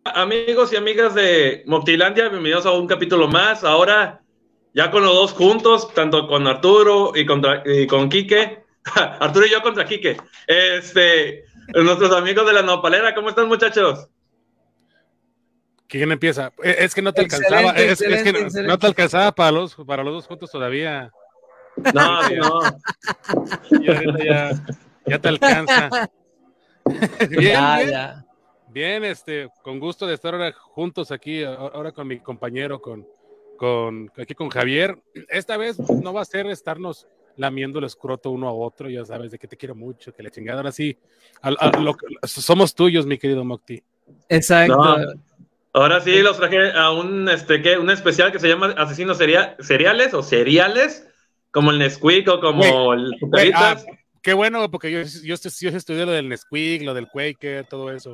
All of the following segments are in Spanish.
amigos y amigas de Moctilandia, bienvenidos a un capítulo más. Ahora ya con los dos juntos, tanto con Arturo y con Quique. Arturo y yo contra Quique. Nuestros amigos de la Nopalera, ¿cómo están, muchachos? ¿Quién empieza? Es que no te alcanzaba, no te alcanzaba para los dos juntos todavía. No, no. Y ahorita ya te alcanza. Bien, con gusto de estar ahora juntos aquí, ahora con mi compañero, aquí con Javier. Esta vez no va a ser estarnos lamiendo el escroto uno a otro, ya sabes de que te quiero mucho, que la chingada, ahora sí, somos tuyos, mi querido Mocti. Exacto. No. Ahora sí los traje a un especial que se llama Asesinos Seriales o Seriales, como el Nesquik o como el Zucaritas. Qué bueno, porque yo estudié lo del Nesquik, lo del Quaker, todo eso.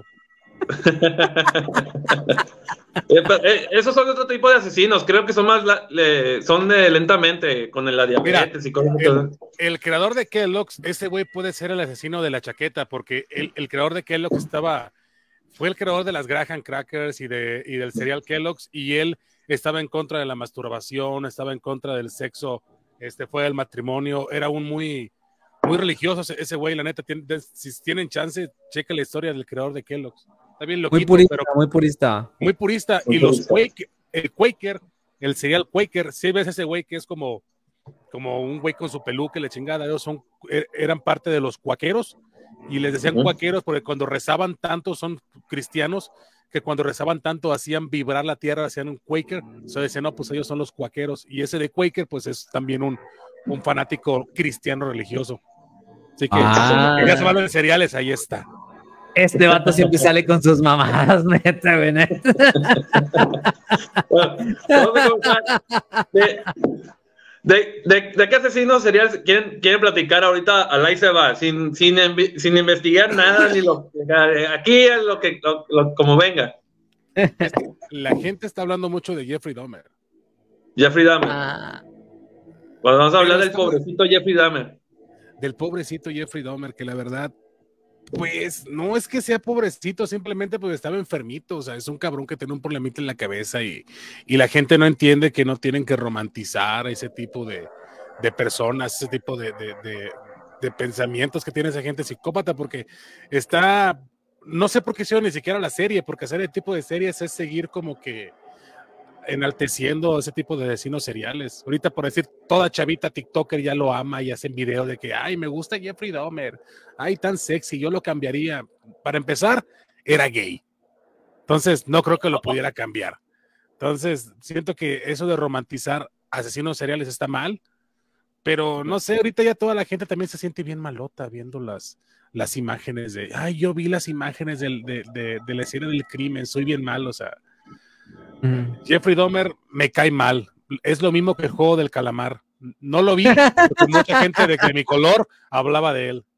Esos son otro tipo de asesinos, creo que son más son de lentamente con la diabetes. Mira, y cosas. El creador de Kellogg's, ese güey puede ser el asesino de la chaqueta, porque el creador de Kellogg's fue el creador de las Graham Crackers y del cereal Kellogg's, y él estaba en contra de la masturbación, estaba en contra del sexo, fue del matrimonio, era un muy religioso ese güey, la neta. Si tienen chance, checa la historia del creador de Kellogg's. Está bien loquito, muy purista. Muy purista. Y los el Quaker, el cereal Quaker, si ves ese güey que es como un güey con su peluca y la chingada, ellos eran parte de los cuaqueros, y les decían cuaqueros porque cuando rezaban tanto, son cristianos, que cuando rezaban tanto hacían vibrar la tierra, hacían un Quaker, se decían, no, pues ellos son los cuaqueros, y ese de Quaker pues es también un fanático cristiano religioso. Así que ya se van los cereales, ahí está. Este vato siempre sale con sus mamadas, neta, güey. ¿De qué asesinos seriales quieren platicar ahorita? Alay se va, sin investigar nada, ni aquí es como venga. La gente está hablando mucho de Jeffrey Dahmer. Pues vamos a hablar del pobrecito Jeffrey Dahmer. Del pobrecito Jeffrey Dahmer, que la verdad, pues no es que sea pobrecito, simplemente pues estaba enfermito, o sea, es un cabrón que tiene un problemita en la cabeza, y la gente no entiende que no tienen que romantizar a ese tipo de personas, ese tipo de pensamientos que tiene esa gente psicópata, porque no sé por qué hicieron ni siquiera la serie, porque hacer el tipo de series es seguir como que enalteciendo ese tipo de asesinos seriales. Ahorita, por decir, toda chavita TikToker ya lo ama y hacen videos de que, ay, me gusta Jeffrey Dahmer, ay, tan sexy, yo lo cambiaría. Para empezar, era gay. Entonces, no creo que lo pudiera cambiar. Entonces, siento que eso de romantizar asesinos seriales está mal, pero no sé, ahorita ya toda la gente también se siente bien malota viendo las imágenes de, ay, yo vi las imágenes de la escena del crimen, soy bien mal, o sea. Jeffrey Dahmer me cae mal. Es lo mismo que el juego del calamar. No lo vi porque mucha gente de mi color hablaba de él.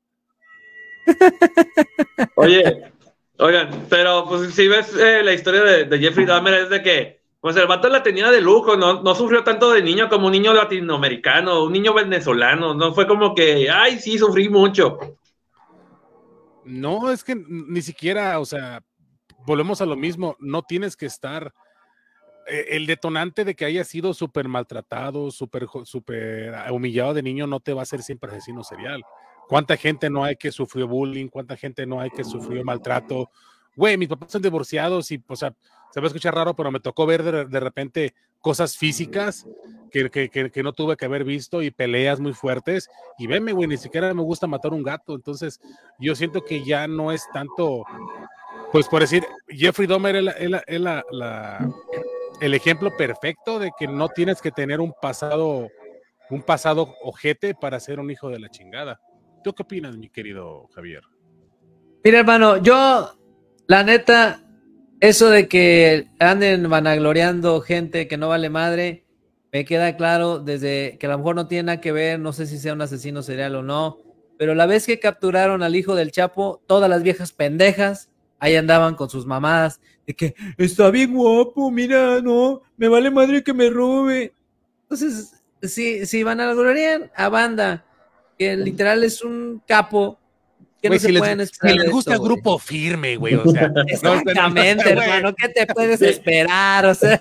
Oigan, pero pues si ves la historia de Jeffrey Dahmer, es de que pues el vato la tenía de lujo, no sufrió tanto de niño como un niño latinoamericano, un niño venezolano, no fue como que, ay, sí, sufrí mucho. No, es que ni siquiera, o sea, volvemos a lo mismo, no tienes que estar. El detonante de que haya sido súper maltratado, súper humillado de niño, no te va a hacer siempre asesino serial. ¿Cuánta gente no hay que sufrió bullying? ¿Cuánta gente no hay que sufrió maltrato? Güey, mis papás son divorciados y, o sea, se va a escuchar raro, pero me tocó ver de repente cosas físicas que no tuve que haber visto, y peleas muy fuertes, y veme, güey, ni siquiera me gusta matar un gato. Entonces, yo siento que ya no es tanto, pues por decir, Jeffrey Dahmer es el ejemplo perfecto de que no tienes que tener un pasado ojete para ser un hijo de la chingada. ¿Tú qué opinas, mi querido Javier? Mira, hermano, yo, la neta, eso de que anden vanagloriando gente que no vale madre, me queda claro desde que a lo mejor no tiene nada que ver, no sé si sea un asesino serial o no, pero la vez que capturaron al hijo del Chapo, todas las viejas pendejas ahí andaban con sus mamadas, de que está bien guapo, mira, no, me vale madre que me robe. Entonces, si vanaglorian a banda, que literal es un capo, ¿Qué no se pueden esperar? Si les gusta el Grupo Firme, güey, o sea. Exactamente, hermano, ¿qué te puedes esperar? O sea.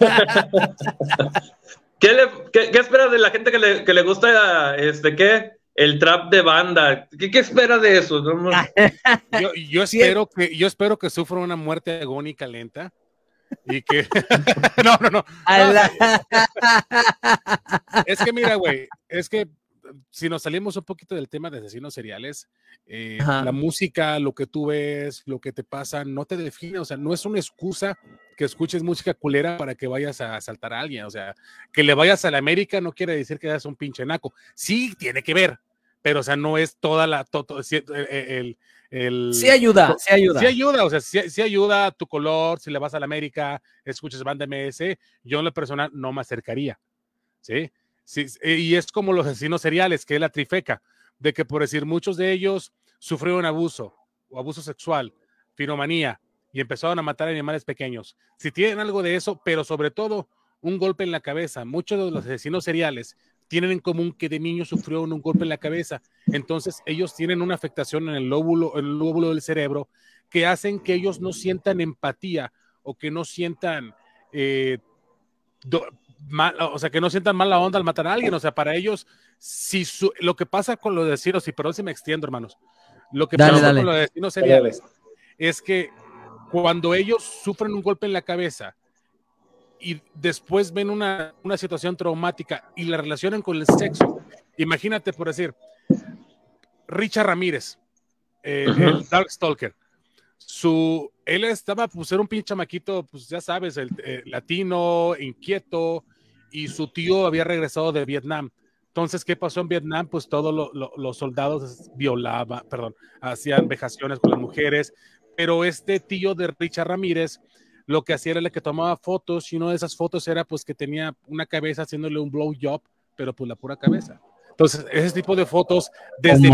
¿Qué esperas de la gente que le gusta el trap de banda? ¿Qué esperas de eso? Yo espero que sufra una muerte agónica lenta y que no. Es que mira, güey, es que si nos salimos un poquito del tema de asesinos seriales, la música, lo que tú ves, lo que te pasa, no te define, o sea, no es una excusa que escuches música culera para que vayas a asaltar a alguien, o sea, que le vayas a la América no quiere decir que seas un pinche naco, sí tiene que ver, pero o sea, no es toda la, sí ayuda. Sí ayuda, o sea, sí ayuda tu color, si le vas a la América, escuchas banda MS, yo en lo personal no me acercaría, ¿sí? Sí, y es como los asesinos seriales, que es la trifeca, de que por decir muchos de ellos sufrieron abuso o abuso sexual, piromanía, y empezaron a matar animales pequeños. Si tienen algo de eso, pero sobre todo un golpe en la cabeza, muchos de los asesinos seriales tienen en común que de niños sufrieron un golpe en la cabeza, entonces ellos tienen una afectación en el lóbulo del cerebro que hacen que ellos no sientan empatía o que no sientan o sea, que no sientan mala onda al matar a alguien, o sea, para ellos, lo que pasa con los asesinos, y perdón si me extiendo, hermanos, lo que pasa con los asesinos seriales es que cuando ellos sufren un golpe en la cabeza y después ven una situación traumática y la relacionan con el sexo, imagínate por decir, Richard Ramírez, el Darkstalker, él estaba, pues era un pinche chamaquito, pues ya sabes, latino, inquieto, y su tío había regresado de Vietnam. Entonces, ¿qué pasó en Vietnam? Pues todos los soldados hacían vejaciones con las mujeres, pero este tío de Richard Ramírez, lo que hacía era que tomaba fotos, y una de esas fotos era pues que tenía una cabeza haciéndole un blowjob, pero pues la pura cabeza. Entonces, ese tipo de fotos, desde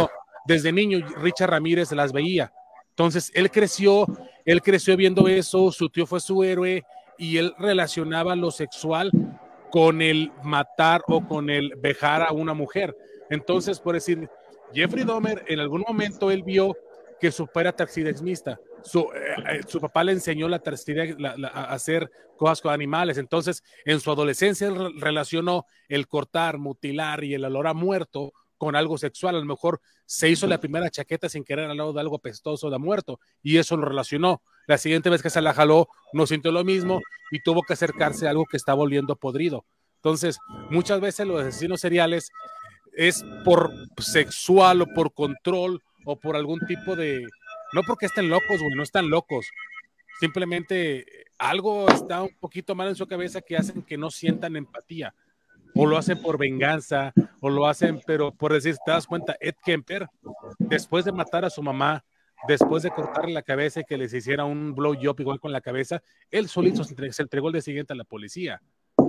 niño, Richard Ramírez las veía. Entonces, él creció viendo eso, su tío fue su héroe, y él relacionaba lo sexual con el matar o con el vejar a una mujer. Entonces, por decir, Jeffrey Dahmer, en algún momento él vio que su papá era taxidermista. Su papá le enseñó a hacer cosas con animales. Entonces, en su adolescencia él relacionó el cortar, mutilar y el olor a muerto con algo sexual. A lo mejor se hizo la primera chaqueta sin querer al lado de algo pestoso de muerto, y eso lo relacionó. La siguiente vez que se la jaló, no sintió lo mismo y tuvo que acercarse a algo que está volviendo podrido. Entonces, muchas veces los asesinos seriales es por sexual o por control o por algún tipo de... No porque estén locos, güey, no están locos. Simplemente algo está un poquito mal en su cabeza que hacen que no sientan empatía. O lo hacen por venganza, o lo hacen, pero por decir, te das cuenta, Ed Kemper, después de matar a su mamá, después de cortarle la cabeza y que les hiciera un blowjob igual con la cabeza, él solito se entregó el día siguiente a la policía.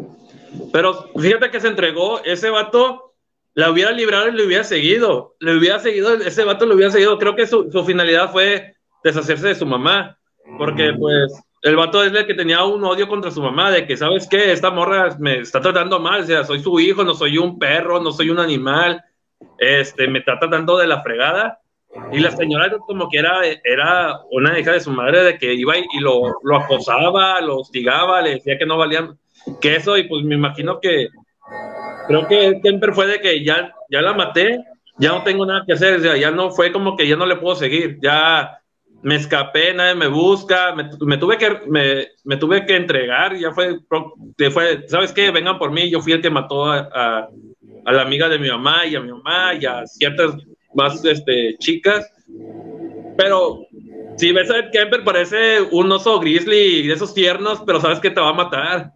Pero fíjate que se entregó, ese vato la hubiera librado y le hubiera seguido, ese vato lo hubiera seguido. Creo que su finalidad fue deshacerse de su mamá, porque pues el vato es el que tenía un odio contra su mamá, de que, ¿sabes qué? Esta morra me está tratando mal, o sea, soy su hijo, no soy un perro, no soy un animal, me está tratando de la fregada. Y la señora como que era una hija de su madre, de que iba y lo acosaba, lo hostigaba, le decía que no valían queso, y pues me imagino que creo que Kemper fue de que ya la maté, ya no tengo nada que hacer, o sea, ya no fue como que ya no le puedo seguir, ya me escapé, nadie me busca, me tuve que entregar, ya fue, ¿sabes qué? Vengan por mí, yo fui el que mató a la amiga de mi mamá y a mi mamá y a ciertas más chicas, pero si ves a Kemper parece un oso grizzly de esos tiernos, pero sabes que te va a matar.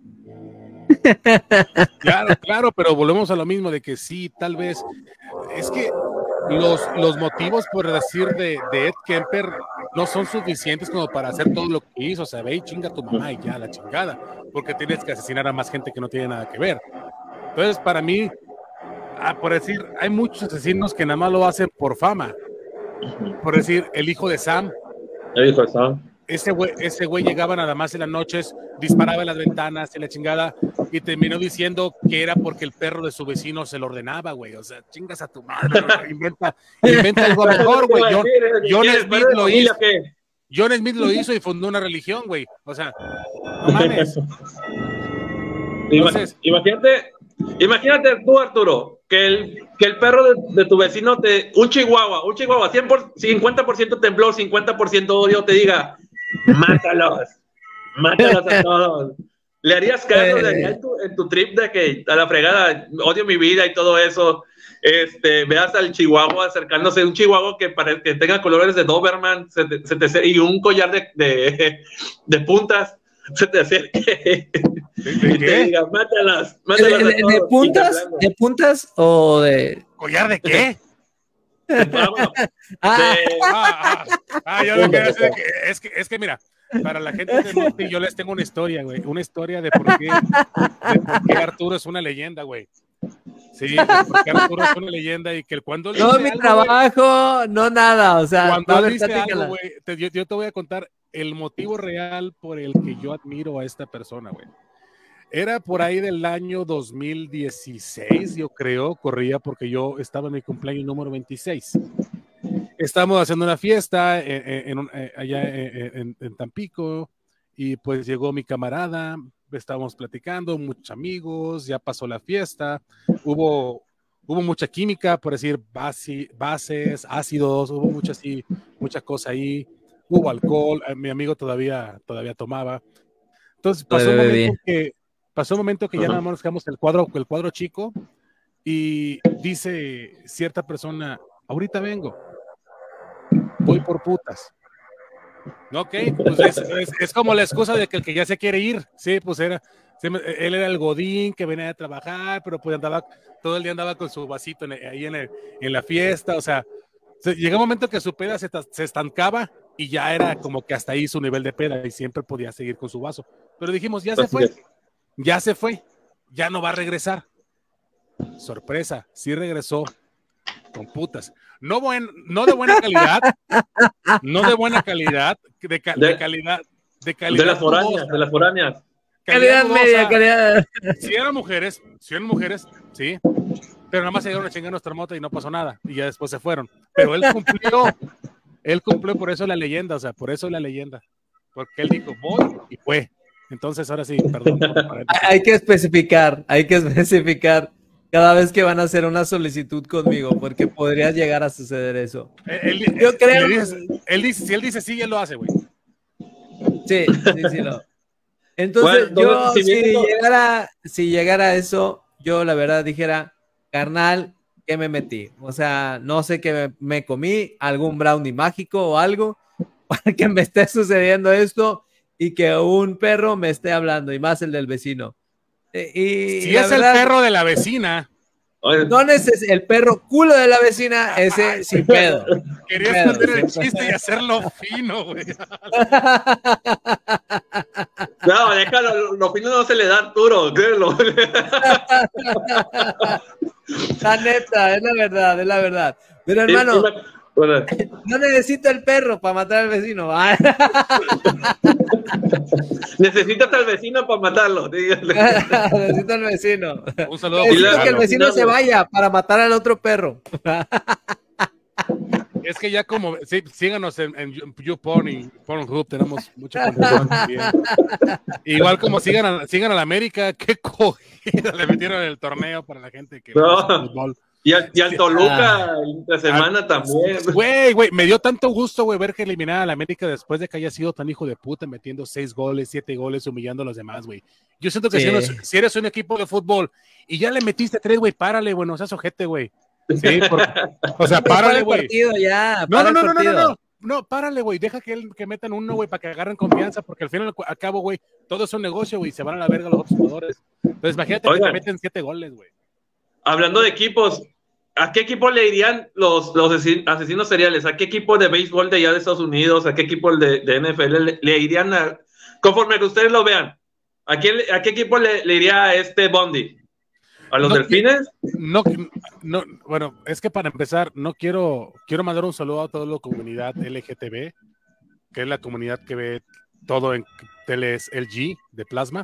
Claro, pero volvemos a lo mismo de que sí, tal vez es que los motivos, por decir, de Ed Kemper no son suficientes como para hacer todo lo que hizo. O sea, ve y chinga a tu mamá y ya, la chingada, porque tienes que asesinar a más gente que no tiene nada que ver. Entonces, para mí, por decir, hay muchos asesinos que nada más lo hacen por fama. Por decir, el hijo de Sam. ese güey llegaba nada más en las noches, disparaba en las ventanas, en la chingada, y terminó diciendo que era porque el perro de su vecino se lo ordenaba, güey. O sea, chingas a tu madre, inventa algo mejor, güey. John Smith lo hizo y fundó una religión, güey. O sea, no mames. Entonces, imagínate tú, Arturo, que el perro de tu vecino, un chihuahua, 50% temblor, 50% odio, te diga, mátalos a todos. ¿Le harías caso en tu trip de que a la fregada, odio mi vida y todo eso? Veas al chihuahua acercándose, un chihuahua que tenga colores de Doberman y un collar de puntas, se te acerque y te diga, mátalas ¿De puntas o de...? ¿Collar de qué? Yo lo que hacer es que mira, para la gente de norte yo les tengo una historia, güey, una historia de por qué Arturo es una leyenda, güey. Sí, porque Arturo es una leyenda y que cuando no mi trabajo, güey, no nada, o sea, cuando él dice algo, güey, yo te voy a contar el motivo real por el que yo admiro a esta persona, güey. Era por ahí del año 2016, yo creo, corría porque yo estaba en mi cumpleaños número 26. Estábamos haciendo una fiesta allá en Tampico y pues llegó mi camarada, estábamos platicando, muchos amigos, ya pasó la fiesta, hubo mucha química, por decir bases, ácidos, hubo mucha cosa ahí, hubo alcohol, mi amigo todavía tomaba. Entonces pasó un momento que ya nada más nos quedamos el cuadro chico y dice cierta persona, ahorita vengo, voy por putas. Ok, pues es como la excusa de que el que ya se quiere ir, sí, pues él era el godín que venía a trabajar, pero pues todo el día andaba con su vasito ahí en la fiesta, o sea, llegó un momento que su peda se estancaba y ya era como que hasta ahí su nivel de peda y siempre podía seguir con su vaso, pero dijimos, ya se fue, ya no va a regresar. Sorpresa, sí regresó con putas. No de buena calidad, de calidad. De las foráneas. Calidad media, calidad. Si eran mujeres, sí, pero nada más se dieron a chingar nuestra moto y no pasó nada, y ya después se fueron. Pero él cumplió, por eso la leyenda, porque él dijo, voy, y fue. Entonces, ahora sí, perdón. Hay que especificar cada vez que van a hacer una solicitud conmigo, porque podría llegar a suceder eso. Yo creo. Si él dice sí, él lo hace, güey. Sí. Entonces, bueno, si llegara a eso, yo la verdad dijera, carnal, ¿qué me metí? O sea, no sé qué me comí, algún brownie mágico o algo, para que me esté sucediendo esto y que un perro me esté hablando, y más el del vecino. Si es el perro de la vecina. No es el perro culo de la vecina, ese sin pedo. Querías hacer el chiste y hacerlo fino, güey. No, déjalo, lo fino no se le da a Arturo, créelo. La neta, es la verdad. Pero hermano, no necesito el perro para matar al vecino. Necesitas al vecino para matarlo. Necesito al vecino. Un saludo. Necesito que el vecino se vaya para matar al otro perro. Es que ya como, sí, síganos en YouPorn y Pornhub, tenemos mucha contenido también. Igual como sigan a la América, qué cogida le metieron en el torneo para la gente que no hace fútbol. Y al Toluca la semana también. Güey, me dio tanto gusto, güey, ver que eliminaron a la América después de que haya sido tan hijo de puta, metiendo 6 goles, 7 goles, humillando a los demás, güey. Yo siento que si eres un equipo de fútbol y ya le metiste 3, güey, párale, güey, no seas ojete, güey. Sí, o sea, párale, güey. No, párale, güey, deja que metan uno, güey, para que agarren confianza, porque al final, al cabo, güey, todo es un negocio, güey, se van a la verga los otros jugadores. Entonces, imagínate que te meten 7 goles, güey. Hablando de equipos, ¿a qué equipo le irían los asesinos seriales? ¿A qué equipo de béisbol de allá de Estados Unidos? ¿A qué equipo de NFL le irían conforme que ustedes lo vean? ¿A qué equipo le iría a este Bundy? ¿A los Delfines? No, bueno, es que para empezar, quiero mandar un saludo a toda la comunidad LGTB. que es la comunidad que ve todo en teles LG de plasma.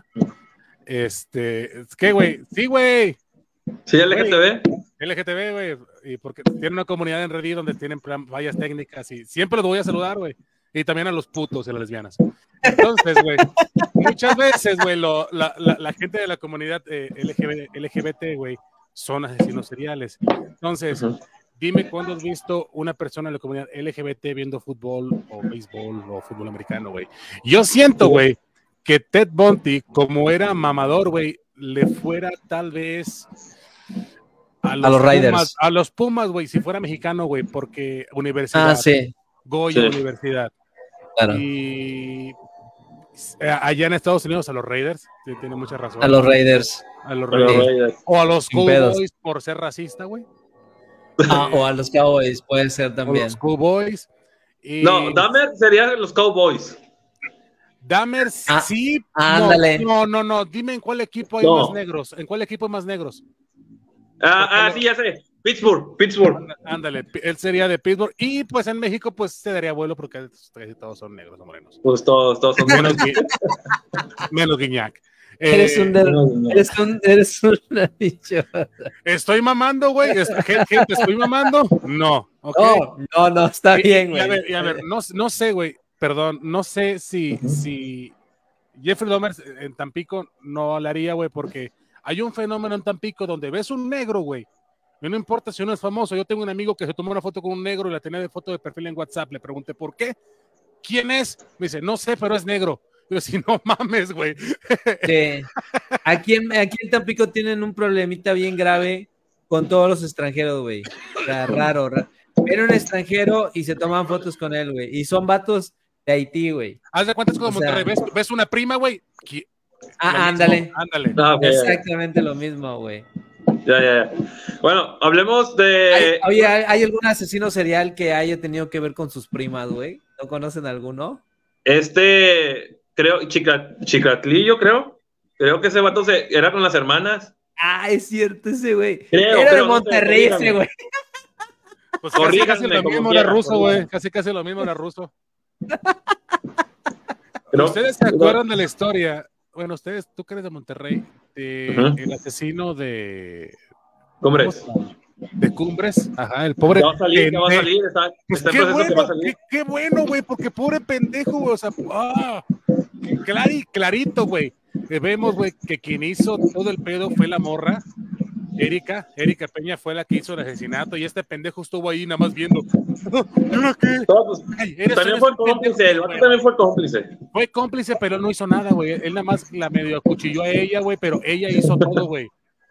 ¿Qué, güey? Sí, güey. Sí, LGTB. LGTB, güey, y porque tiene una comunidad en Reddit donde tienen fallas técnicas y siempre los voy a saludar, güey. Y también a los putos y a las lesbianas. Entonces, güey, muchas veces, güey, la gente de la comunidad LGBT, güey, son asesinos seriales. Entonces, dime cuándo has visto una persona de la comunidad LGBT viendo fútbol o béisbol o fútbol americano, güey. Yo siento, güey, que Ted Bundy, como era mamador, güey, le fuera tal vez a los Raiders. A los Pumas, güey, si fuera mexicano, güey, porque universidad. Sí. Goya Universidad. Claro. Y allá en Estados Unidos a los Raiders, tiene mucha razón. A los Raiders. A los Raiders. O a los Cowboys por ser racista, güey. O a los Cowboys, puede ser también. O los Cowboys. No, Dahmer sería los Cowboys. Dahmer sí. Ándale. No. Dime en cuál equipo hay más negros. ¿En cuál equipo hay más negros? Sí, ya sé. Pittsburgh. Ándale, él sería de Pittsburgh. Y pues en México, pues se daría vuelo porque todos son negros o morenos. Pues todos son menos Guiñac. Eres un bicho. ¿Estoy mamando, güey? ¿Gente, estoy mamando? No. Okay. No, está bien, güey. Y a ver, no sé, güey. Perdón, no sé si Jeffrey Dahmer en Tampico no lo haría, güey, porque hay un fenómeno en Tampico donde ves un negro, güey. Y no importa si uno es famoso. Yo tengo un amigo que se tomó una foto con un negro y la tenía de foto de perfil en WhatsApp. Le pregunté, ¿por qué? ¿Quién es? Me dice, no sé, pero es negro. Yo, si no mames, güey. Sí. Aquí en Tampico tienen un problemita bien grave con todos los extranjeros, güey. O sea, raro. Era un extranjero y se toman fotos con él, güey. Y son vatos de Haití, güey. Haz de cuentas como Monterrey. ¿Ves una prima, güey? Ándale. Okay. Exactamente lo mismo, güey. Ya. Bueno, hablemos de... ¿Hay algún asesino serial que haya tenido que ver con sus primas, güey? ¿No conocen alguno? Creo, Chicatlillo, creo. Creo que ese vato era con las hermanas. Es cierto ese, güey. Era de Monterrey ese, güey. Pues casi lo mismo era ruso, güey. Casi lo mismo era ruso. ¿Ustedes se acuerdan de la historia? Bueno, tú que eres de Monterrey, el asesino de Cumbres. De Cumbres, el pobre. Va a salir. Pues qué bueno, güey, porque pobre pendejo, güey, o sea, clarito, güey. Vemos, güey, que quien hizo todo el pedo fue la morra. Erika Peña fue la que hizo el asesinato y este pendejo estuvo ahí nada más viendo. También fue cómplice, el vato también fue cómplice. Fue cómplice, pero no hizo nada, güey. Él nada más la medio acuchilló a ella, güey, pero ella hizo todo, güey.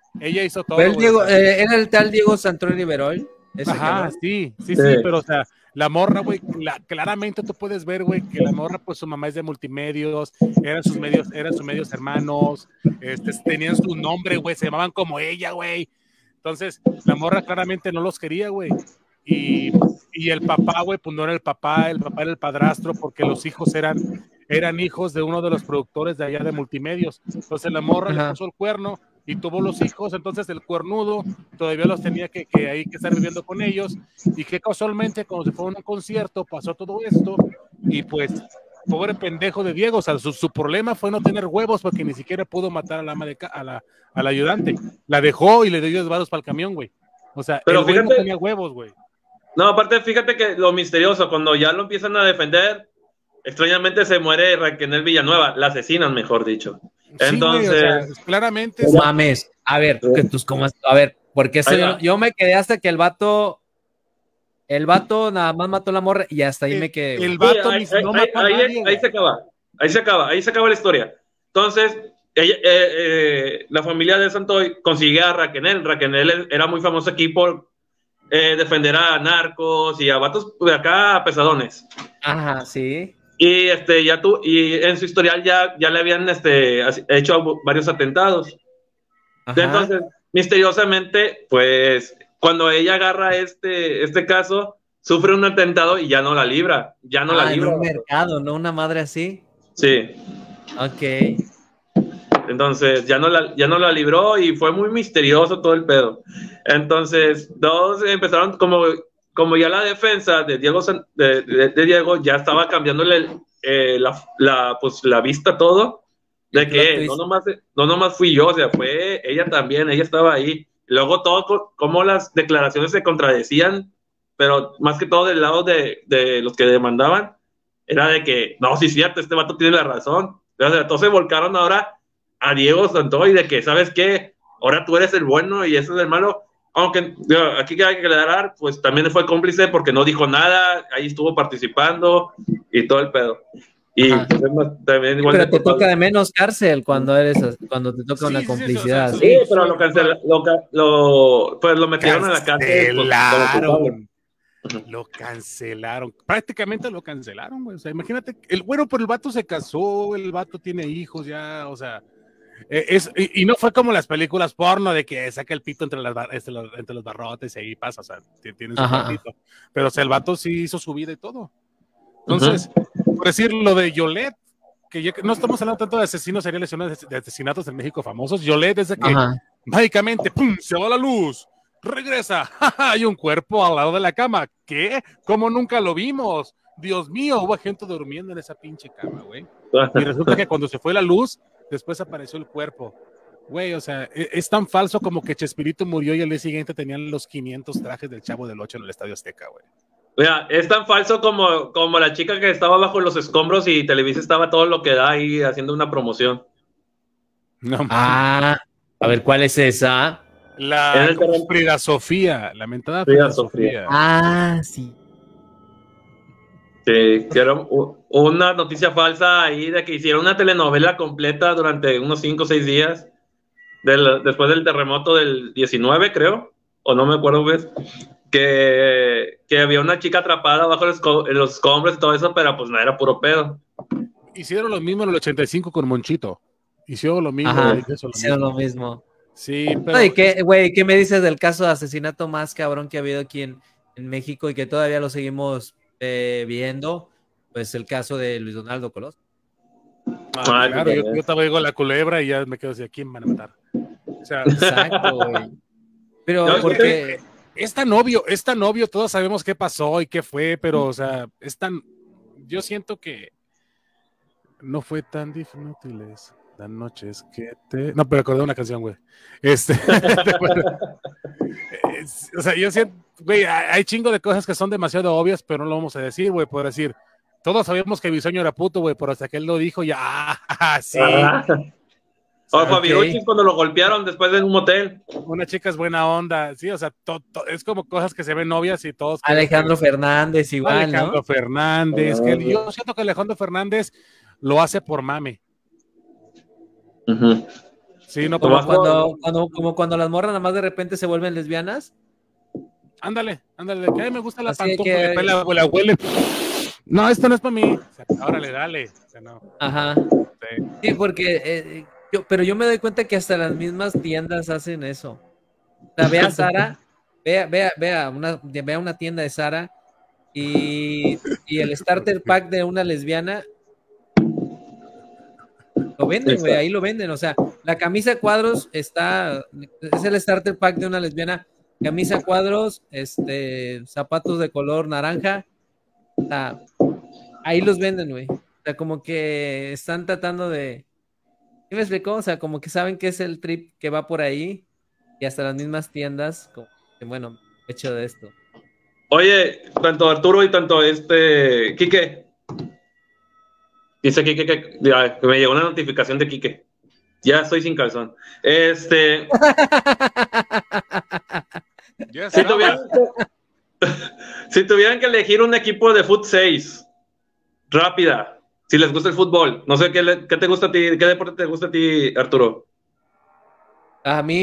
¿Era el tal Diego Santorelli Verol? Sí, pero o sea, la morra, güey, claramente tú puedes ver, güey, que la morra, pues su mamá es de multimedios, eran sus medios hermanos, tenían su nombre, güey, se llamaban como ella, güey. Entonces, la morra claramente no los quería, güey. Y el papá, güey, pues no era el papá era el padrastro, porque los hijos eran hijos de uno de los productores de allá de multimedios. Entonces la morra le puso el cuerno y tuvo los hijos, entonces el cuernudo todavía los tenía que estar viviendo con ellos, y que casualmente cuando se fue a un concierto pasó todo esto, y pues pobre pendejo de Diego, o sea, su problema fue no tener huevos, porque ni siquiera pudo matar a la ayudante, la dejó y le dio 10 varos para el camión, güey. O sea, pero el güey no tenía huevos, güey. No, aparte, fíjate que lo misterioso, cuando ya lo empiezan a defender, extrañamente se muere Raquel Villanueva, la asesinan, mejor dicho. Entonces, güey, o sea, claramente. No mames. A ver, porque yo me quedé hasta que el vato nada más mató a la morra y hasta ahí me quedé. El vato ahí se acaba la historia. Entonces, la familia de Santoy consigue a Raquel. Raquel era muy famosa aquí por defender a narcos y a vatos de acá pesadones. Ajá, sí. Y y en su historial ya le habían hecho varios atentados. Ajá. Entonces, misteriosamente, pues cuando ella agarra este caso, sufre un atentado y ya no la libra. Ya no la libra. En un mercado, ¿no? Una madre así. Sí. Ok. Entonces ya no la libró y fue muy misterioso todo el pedo. Entonces todos empezaron como como ya la defensa de Diego, de Diego ya estaba cambiándole pues, la vista todo, de que no nomás fui yo, o sea, fue ella también, ella estaba ahí. Luego todo, como las declaraciones se contradecían, pero más que todo del lado de los que demandaban, era de que, no, sí es cierto, este vato tiene la razón. O sea, todos se volcaron ahora a Diego Santoy de que, ¿sabes qué? Ahora tú eres el bueno y ese es el malo. Aunque aquí hay que aclarar, pues también fue cómplice porque no dijo nada, ahí estuvo participando y todo el pedo. Y pues, también igual pero te toca de menos cárcel cuando te toca una complicidad. Sí, pero lo cancelaron, pues lo metieron a la cárcel. Lo cancelaron, prácticamente lo cancelaron, güey. O sea, imagínate, pero el vato se casó, el vato tiene hijos ya, o sea, y no fue como las películas porno de que saca el pito entre los barrotes y ahí pasa, o sea, tiene su partito. Pero o sea, el vato sí hizo su vida y todo. Entonces, por decir lo de Yolette, que ya no estamos hablando tanto de asesinos seriales, sino de asesinatos en México famosos. Yolette es de que mágicamente, ¡pum!, se va la luz, regresa, hay un cuerpo al lado de la cama. ¿Qué? ¿Cómo nunca lo vimos? Dios mío, hubo gente durmiendo en esa pinche cama, güey. Y resulta que cuando se fue la luz, después apareció el cuerpo. Güey, o sea, es tan falso como que Chespirito murió y al día siguiente tenían los 500 trajes del Chavo del Ocho en el Estadio Azteca, güey. Mira, es tan falso como la chica que estaba bajo los escombros y Televisa estaba todo lo que da ahí haciendo una promoción. No, a ver, ¿cuál es esa? Frida Sofía, lamentada Frida Sofía. Sí. Sí, que era una noticia falsa ahí de que hicieron una telenovela completa durante unos 5 o 6 días después del terremoto del 19, creo, o no me acuerdo, ¿ves? Que había una chica atrapada bajo los escombros y todo eso, pero pues no era puro pedo. Hicieron lo mismo en el 85 con Monchito. Hicieron lo mismo. Hicieron lo mismo. Sí, pero... ¿Y qué me dices del caso de asesinato más cabrón que ha habido aquí en México y que todavía lo seguimos viendo? Pues el caso de Luis Donaldo Colosio. Claro, yo estaba digo la culebra y ya me quedo así, ¿a quién van a matar? O sea, exacto, güey. Pero no, porque es tan obvio, todos sabemos qué pasó y qué fue, pero, o sea, yo siento que no fue tan inútiles las noches que no, pero acordé una canción, güey. O sea, yo siento, güey, hay chingo de cosas que son demasiado obvias, pero no lo vamos a decir, güey, por decir, todos sabíamos que Bisoño era puto, güey, pero hasta que él lo dijo, ya, sí. O Fabiruchis cuando lo golpearon después de un motel. Una chica es buena onda, sí, o sea, es como cosas que se ven obvias y todos. Alejandro Fernández igual, Alejandro Fernández, que yo siento que Alejandro Fernández lo hace por mame. Sí, no como cuando las morras nada más de repente se vuelven lesbianas. Ándale, que me gusta la pantufla, la huele. No, esto no es para mí. O sea, órale, dale. O sea, no. Sí, porque pero yo me doy cuenta que hasta las mismas tiendas hacen eso. O sea, ve a Zara, vea una tienda de Zara y el starter pack de una lesbiana lo venden, güey, ahí lo venden. O sea, la camisa a cuadros es el starter pack de una lesbiana. Camisa a cuadros, zapatos de color naranja. O sea, ahí los venden, güey. O sea, como que están tratando de... ¿Qué me explicó? O sea, como que saben que es el trip que va por ahí y hasta las mismas tiendas, como que, bueno, hecho de esto. Oye, tanto Arturo y tanto Quique. Dice Quique que me llegó una notificación de Quique. Ya estoy sin calzón. Si tuvieran que elegir un equipo de Foot 6, rápida, si les gusta el fútbol, no sé qué te gusta a ti, qué deporte te gusta a ti, Arturo. A mí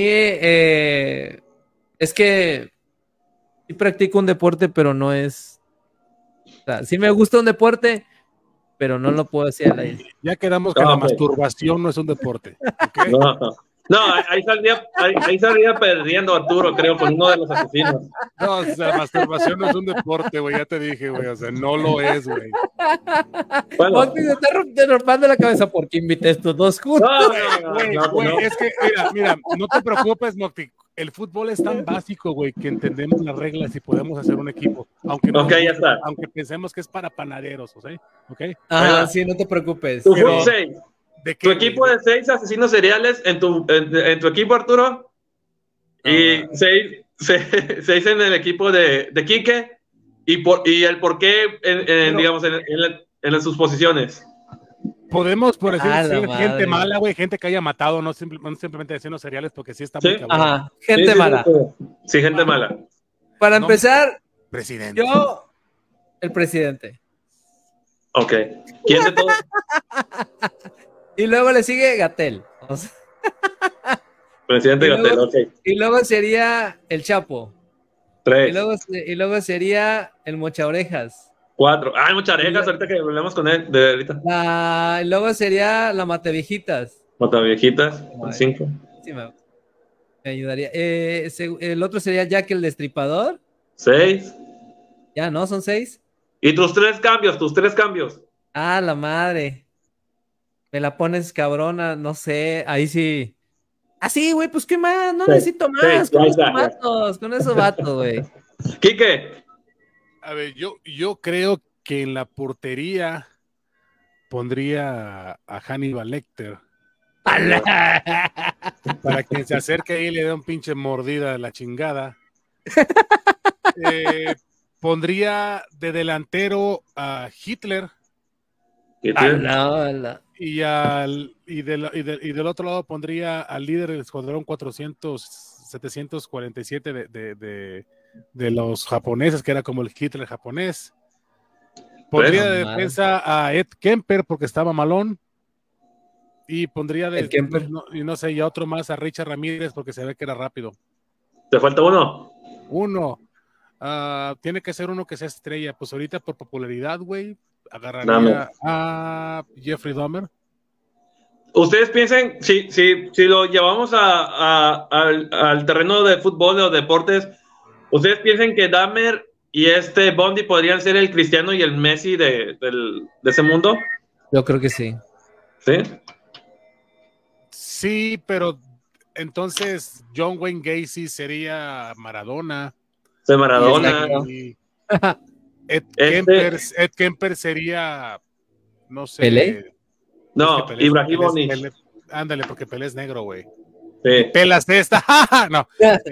es que sí practico un deporte, pero no es... O sea, sí me gusta un deporte, pero no lo puedo decir al aire. Ya quedamos que la masturbación no es un deporte. ¿Okay? No. No, ahí salía perdiendo Arturo, creo, con uno de los asesinos. No, o sea, la masturbación no es un deporte, güey, ya te dije, güey, o sea, no lo es, güey. Bueno, Mocti se está rompiendo la cabeza porque invité estos dos juntos. Güey, es que, mira, no te preocupes, Mocti, el fútbol es tan básico, güey, que entendemos las reglas y podemos hacer un equipo, aunque ya está. aunque pensemos que es para panaderos, ¿ok? Ah, sí, no te preocupes. Tu Pero- 6. ¿De qué, Tu equipo de 6 asesinos seriales en tu equipo, Arturo. Y 6 en el equipo de Quique. Y el por qué, digamos, en sus posiciones. Podemos, por decir, Ah, la gente madre. mala, güey, gente que haya matado, no simplemente asesinos seriales, porque sí está muy Sí. cabrón. Ajá, gente Sí, mala. Sí, gente mala. Para No, empezar, Presidente. yo, el presidente. Ok. ¿Quién de todos? Y luego le sigue Gatell. O sea, Presidente Y Gatell, luego- ok. y luego sería el Chapo. Y 3, luego sería el Mocha Orejas. 4. Hay muchas orejas ahorita que hablamos con él. De ahorita. Y luego sería la Mataviejitas. Motaviejitas, 5. Sí, me ayudaría. El otro sería Jack el Destripador. 6. Ya, ¿no? Son 6. Y tus 3 cambios. Ah, la madre. Me la pones cabrona, no sé. Ahí sí. Ah, sí, güey, pues qué más. No Sí, necesito más. sí, Con ya esos está, ya. vatos, con esos vatos, güey. Quique. A ver, yo creo que en la portería pondría a Hannibal Lecter. Para quien se acerque ahí y le dé un pinche mordida a la chingada. Pondría de delantero a Hitler y del otro lado pondría al líder del escuadrón 747 de los japoneses, que era como el Hitler japonés. Pondría de defensa a Ed Kemper porque estaba malón. Y pondría no sé, y a otro más, a Richard Ramírez, porque se ve que era rápido. ¿Te falta uno? Tiene que ser uno que sea estrella. Pues ahorita por popularidad, güey, agarraría a Jeffrey Dahmer. Ustedes piensen, si lo llevamos al terreno de fútbol o deportes, ¿ustedes piensan que Dahmer y Bondi podrían ser el Cristiano y el Messi de ese mundo? Yo creo que sí. ¿Sí? Sí, pero entonces John Wayne Gacy sería Maradona. De Maradona. Y Ed Kemper sería, no sé. ¿Pelé? No, Ibrahimovic. Ándale, porque Pelé es negro, güey. Sí. Pelas de esta. No.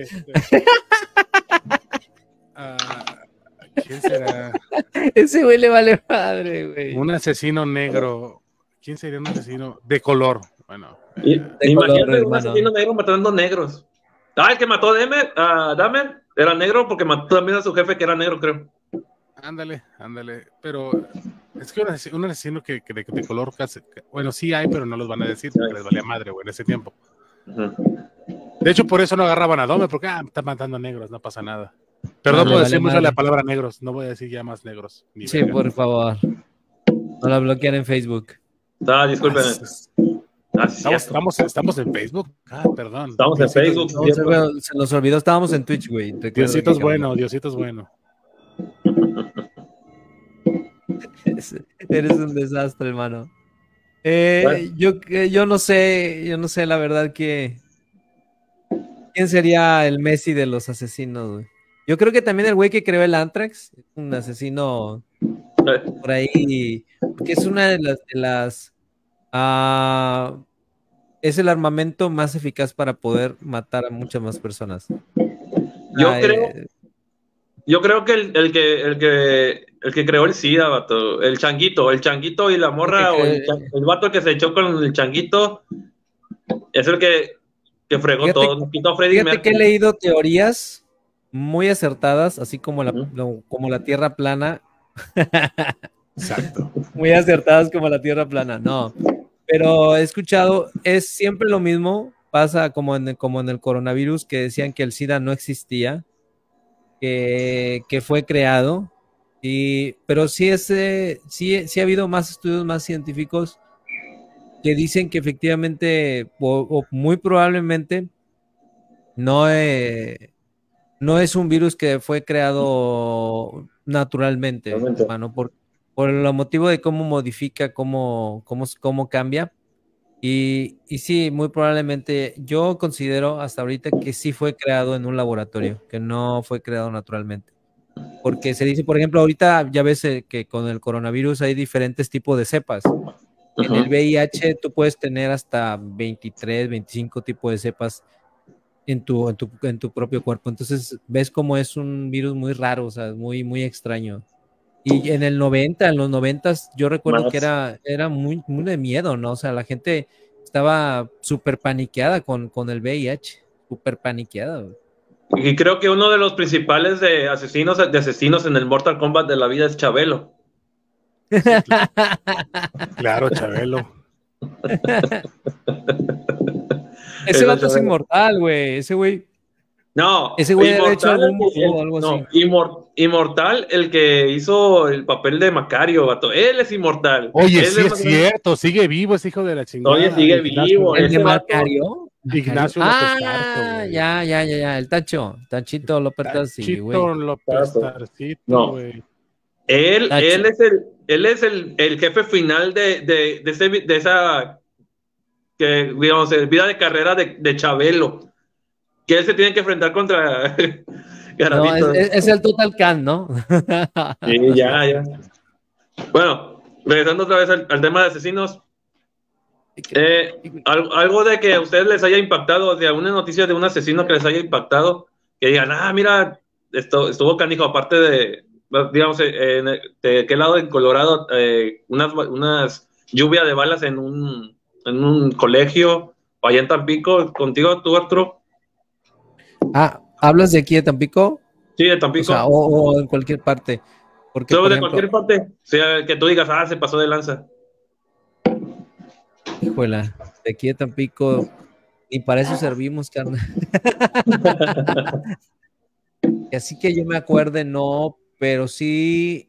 ¿Quién será? Ese güey le vale madre, güey. Un asesino negro. ¿Quién sería un asesino de color? Bueno. Imagínate un asesino negro matando negros. El que mató a Dahmer era negro porque mató también a su jefe que era negro, creo. Ándale. Pero es que un asesino que de color casi, bueno, sí hay, pero no los van a decir porque les valía madre, güey, en ese tiempo. De hecho, por eso no agarraban a Dahmer, porque están matando a negros, no pasa nada. Perdón por decir mucho la palabra negros, no voy a decir ya más negros. Sí, verga. Por favor. No la bloquean en Facebook. Disculpen. Estamos en Facebook. Perdón. Estamos en Facebook. No, se nos olvidó, estábamos en Twitch, güey. Diosito es bueno, Diosito es bueno. Eres un desastre, hermano. Yo no sé la verdad quién sería el Messi de los asesinos, güey. Yo creo que también el güey que creó el Anthrax, un asesino por ahí, que es una de las es el armamento más eficaz para poder matar a muchas más personas. Yo creo que el que creó el SIDA, vato, el changuito y la morra, o el vato que se echó con el changuito, es el que fregó todo, nos quitó a Freddie Mercury. Fíjate que he leído teorías muy acertadas, así como la Tierra plana. Exacto. Muy acertadas como la Tierra plana, no. Pero he escuchado, es siempre lo mismo, pasa como en el coronavirus, que decían que el SIDA no existía, que fue creado, pero sí ha habido más estudios más científicos que dicen que efectivamente o muy probablemente no, no es un virus que fue creado naturalmente, Realmente. hermano, por el motivo de cómo modifica, cómo cambia. Y sí, muy probablemente yo considero hasta ahorita que sí fue creado en un laboratorio, que no fue creado naturalmente. Porque se dice, por ejemplo, ahorita ya ves que con el coronavirus hay diferentes tipos de cepas. En el VIH tú puedes tener hasta 23, 25 tipos de cepas en tu propio cuerpo. Entonces ves cómo es un virus muy raro, o sea, muy, muy extraño. Y en los 90 yo recuerdo que era muy, muy de miedo, ¿no? O sea, la gente estaba súper paniqueada con el VIH, súper paniqueada. Y creo que uno de los principales de asesinos en el Mortal Kombat de la vida es Chabelo. Claro, Chabelo. Ese vato es inmortal, güey. Ese güey. No, ese güey ha hecho Inmortal, algo así. Inmortal, el que hizo el papel de Macario, vato. Él es inmortal. Oye, Él sí es cierto, sigue vivo ese hijo de la chingada. Oye, sigue vivo. ¿El de ese vato. Macario? Ignacio López Tarso, güey. Ya, el Tachito López Tarso, güey. Tachito López Tarcito, No. güey. Él es el jefe final de esa, que digamos, vida de carrera de Chabelo. Que él se tiene que enfrentar contra Garavito. No, es el Total Khan, ¿no? Sí, ya. Bueno, regresando otra vez al tema de asesinos. Algo de que a ustedes les haya impactado, de alguna noticia de un asesino que les haya impactado, que digan, mira, estuvo canijo, aparte de, digamos, de qué lado en Colorado, unas lluvia de balas en un colegio, o allá en Tampico, contigo, tú, Arturo. ¿Hablas de aquí de Tampico? Sí, de Tampico. O sea, o en cualquier parte. Porque, Todo por de ejemplo, cualquier parte. O sea, que tú digas, se pasó de lanza. Híjola, de aquí de Tampico, y para eso servimos, carnal. Así que yo me acuerde, no, pero sí.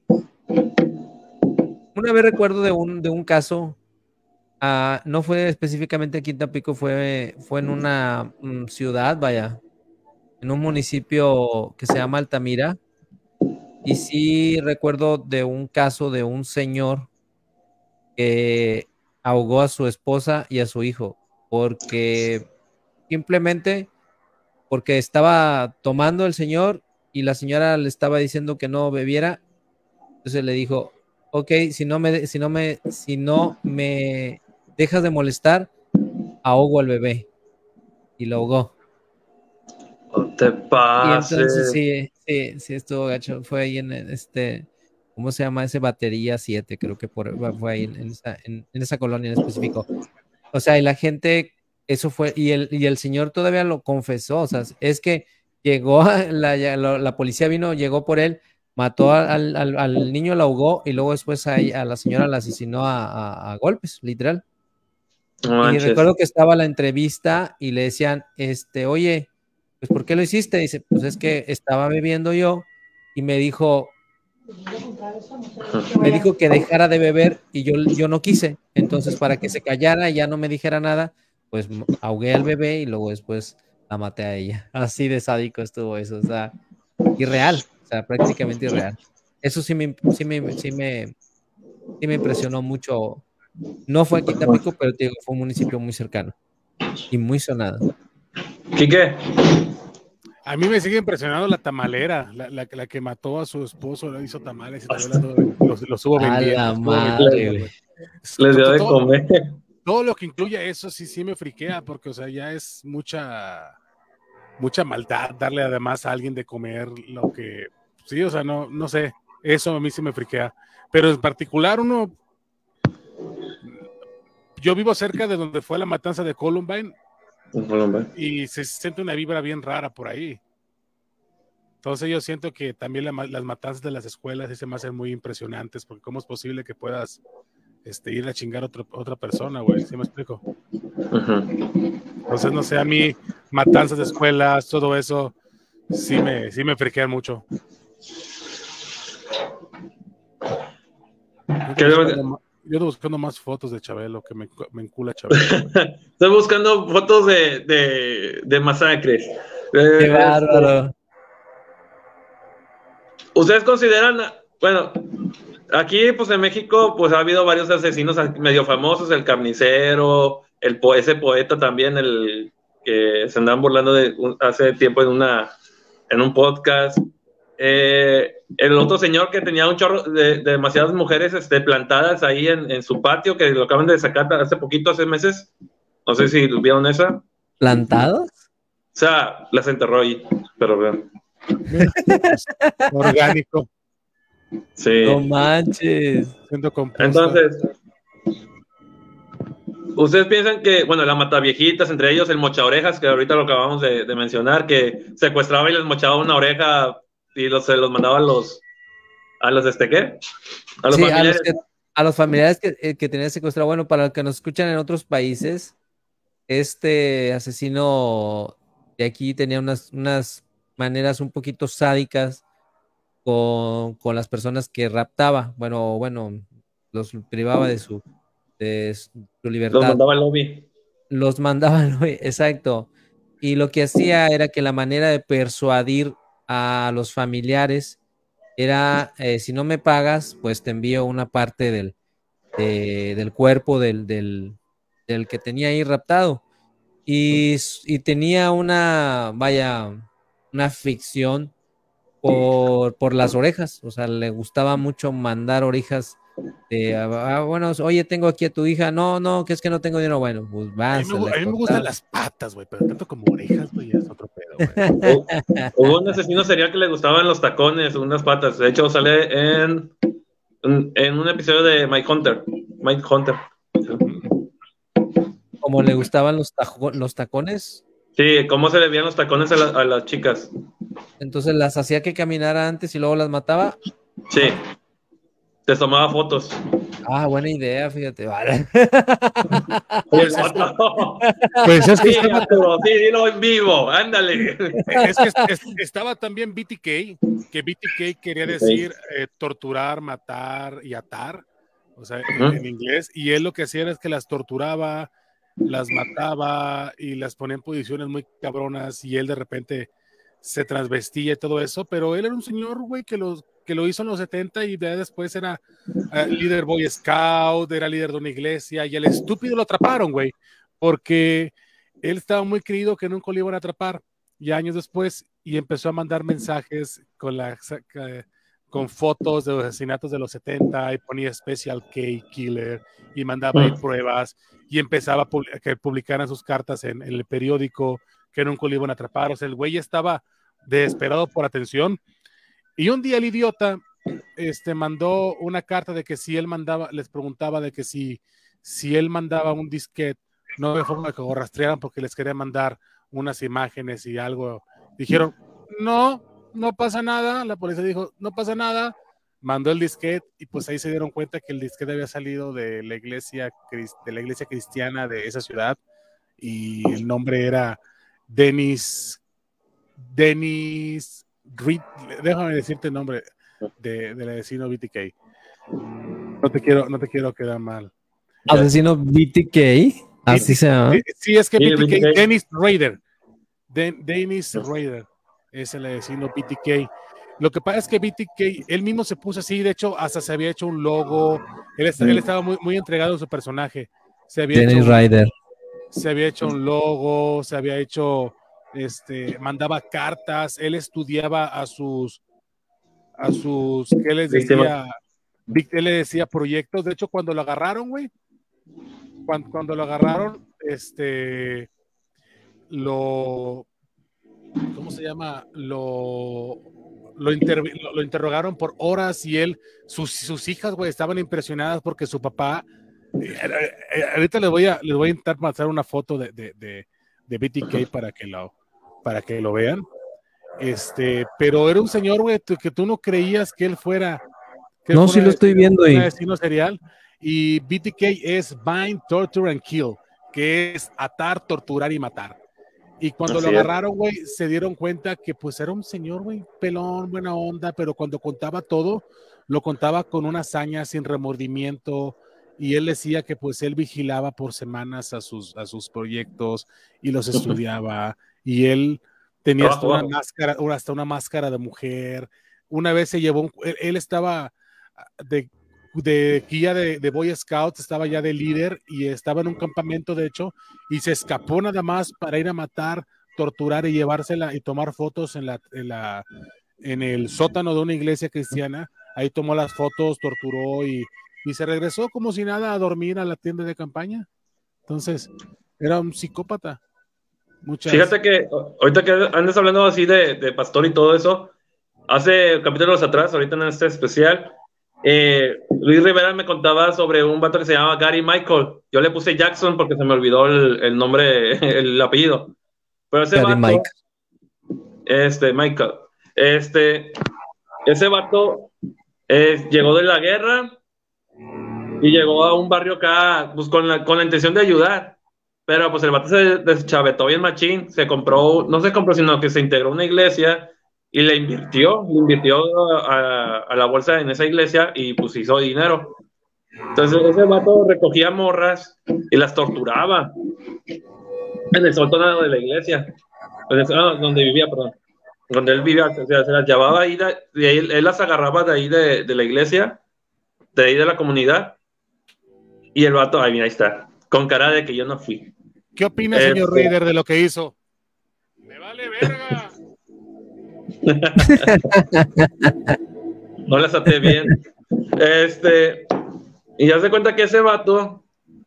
Una vez recuerdo de un caso, no fue específicamente aquí en Tampico, fue en una ciudad, vaya, en un municipio que se llama Altamira. Y sí recuerdo de un caso de un señor que ahogó a su esposa y a su hijo, simplemente porque estaba tomando el señor y la señora le estaba diciendo que no bebiera. Entonces le dijo, ok, si no me dejas de molestar, ahogo al bebé. Y lo ahogó. No te pases. Y entonces sí, estuvo gacho. Fue ahí en ¿cómo se llama ese? Batería 7, creo que fue ahí en esa colonia en específico. O sea, y la gente, eso fue, y el señor todavía lo confesó. O sea, es que llegó, la policía llegó por él, mató al niño, lo ahogó, y luego después a la señora la asesinó a golpes, literal. No, y recuerdo que estaba la entrevista y le decían, oye, pues ¿por qué lo hiciste? Dice, pues es que estaba bebiendo yo y me dijo que dejara de beber y yo no quise. Entonces, para que se callara y ya no me dijera nada, pues ahogué al bebé y luego después la maté a ella. Así de sádico estuvo eso, o sea, irreal, o sea, prácticamente irreal. Eso sí me impresionó mucho. No fue aquí en Tampico, pero te digo, fue un municipio muy cercano y muy sonado. ¿Quique? A mí me sigue impresionando la tamalera, la que mató a su esposo, le hizo tamales y también lo subo vendiendo. A la madre, les dio de comer. Todo lo que incluye eso sí me friquea, porque, o sea, ya es mucha maldad darle además a alguien de comer lo que, sí, o sea, no sé, eso a mí sí me friquea. Pero en particular yo vivo cerca de donde fue la matanza de Columbine. Y se siente una vibra bien rara por ahí. Entonces yo siento que también las matanzas de las escuelas se me hacen muy impresionantes, porque cómo es posible que puedas ir a chingar a otra persona, güey. ¿Sí me explico? Entonces, no sé, a mí matanzas de escuelas, todo eso sí me friquean mucho. yo ando buscando más fotos de Chabelo, que me encula Chabelo. Estoy buscando fotos de masacres. Qué bárbaro. ¿Ustedes consideran, bueno, aquí pues en México pues ha habido varios asesinos medio famosos, el carnicero, ese poeta también, el que se andaban burlando hace tiempo en un podcast, el otro señor que tenía un chorro de demasiadas mujeres plantadas ahí en su patio, que lo acaban de sacar hace poquito, hace meses, no sé si vieron esa. ¿Plantados? O sea, las enterró ahí, pero vean. Orgánico. Sí. No manches. Entonces, ¿ustedes piensan que, bueno, la mataviejitas, entre ellos el mochaorejas, que ahorita lo acabamos de mencionar, que secuestraba y les mochaba una oreja y se los mandaba ¿qué? A los familiares. A los familiares que tenían secuestrado. Bueno, para los que nos escuchan en otros países, este asesino de aquí tenía unas maneras un poquito sádicas con las personas que raptaba. Bueno, los privaba de su libertad. Los mandaba al lobby. Los mandaba al lobby, exacto. Y lo que hacía era que la manera de persuadir a los familiares era, si no me pagas, pues te envío una parte del cuerpo del que tenía ahí raptado. Y tenía una ficción por las orejas, o sea, le gustaba mucho mandar orejas bueno, oye, tengo aquí a tu hija, no, que es que no tengo dinero, bueno, pues vas. A mí me gustan las patas, güey, pero tanto como orejas, güey, es otro pedo, güey. Hubo un asesino serial que le gustaban los tacones, unas patas, de hecho sale en un episodio de Mike Hunter. ¿Cómo le gustaban los tacones? Sí, cómo se le veían los tacones a las chicas. Entonces las hacía que caminara antes y luego las mataba. Sí. Te tomaba fotos. Ah, buena idea, fíjate, vale. Pues es que sí, Arturo, sí, dilo en vivo, ándale. Es que estaba también BTK, que BTK quería decir torturar, matar y atar, o sea, en inglés, y él lo que hacía es que las torturaba, las mataba y las ponía en posiciones muy cabronas, y él de repente se transvestía y todo eso, pero él era un señor, güey, que lo hizo en los 70 y después era líder Boy Scout, era líder de una iglesia, y el estúpido lo atraparon, güey, porque él estaba muy creído que nunca lo iban a atrapar, y años después, y empezó a mandar mensajes con fotos de los asesinatos de los 70, y ponía Special K Killer, y mandaba ahí pruebas, y empezaba a que publicaran sus cartas en el periódico, que nunca lo iban a atrapar. O sea, el güey estaba desesperado por atención, y un día el idiota mandó una carta de que si él mandaba, les preguntaba de que si él mandaba un disquete, no había forma de que lo rastrearan porque les quería mandar unas imágenes y algo. Dijeron, no pasa nada. La policía dijo, no pasa nada. Mandó el disquete y pues ahí se dieron cuenta que el disquete había salido de la iglesia cristiana de esa ciudad, y el nombre era Dennis Reed, déjame decirte el nombre del asesino BTK. No te quiero quedar mal. ¿Asesino BTK? ¿Así se llama? Sí, es que Sí, BTK, Dennis Rader. Dennis Rader es el asesino BTK. Lo que pasa es que BTK, él mismo se puso así, de hecho, hasta se había hecho un logo. Él estaba muy, muy entregado a su personaje. Dennis Rader. Se había hecho un logo, se había hecho, mandaba cartas, él estudiaba a sus, ¿qué les decía? Él le decía proyectos. De hecho, cuando lo agarraron, güey, cuando lo agarraron, ¿cómo se llama? Lo interrogaron por horas, y sus hijas, güey, estaban impresionadas porque su papá, ahorita les voy a intentar pasar una foto de BTK para que lo vean, pero era un señor, güey, que tú no creías que él fuera. No, sí lo estoy viendo ahí. Un asesino serial, y BTK es Bind, Torture and Kill, que es atar, torturar y matar. Y cuando lo agarraron, güey, se dieron cuenta que pues era un señor, güey, pelón, buena onda, pero cuando contaba todo, lo contaba con una hazaña, sin remordimiento, y él decía que pues él vigilaba por semanas a sus proyectos y los estudiaba, y él tenía hasta una máscara de mujer. Una vez se llevó, él estaba de guía de Boy Scouts, estaba ya de líder y estaba en un campamento, de hecho, y se escapó nada más para ir a matar, torturar y llevársela y tomar fotos en el sótano de una iglesia cristiana. Ahí tomó las fotos, torturó y se regresó como si nada a dormir a la tienda de campaña. Entonces, era un psicópata. Fíjate que ahorita que andas hablando así de pastor y todo eso, hace capítulos atrás, ahorita en este especial, Luis Rivera me contaba sobre un vato que se llama Gary Michael. Yo le puse Jackson porque se me olvidó el nombre, el apellido. Pero ese Gary vato, Michael. Ese vato llegó de la guerra y llegó a un barrio acá pues, con la intención de ayudar. Pero pues el vato se deschavetó bien machín, no se compró, sino que se integró a una iglesia y le invirtió a la bolsa en esa iglesia y pues hizo dinero. Entonces ese vato recogía morras y las torturaba en el sótano de la iglesia, donde vivía, perdón, donde él vivía, o sea, se las llevaba ahí, él las agarraba de ahí de la iglesia, de ahí de la comunidad, y el vato, ahí está, con cara de que yo no fui. ¿Qué opina, señor Reader, de lo que hizo? ¡Me vale verga! No las até bien. Y ya se cuenta que ese vato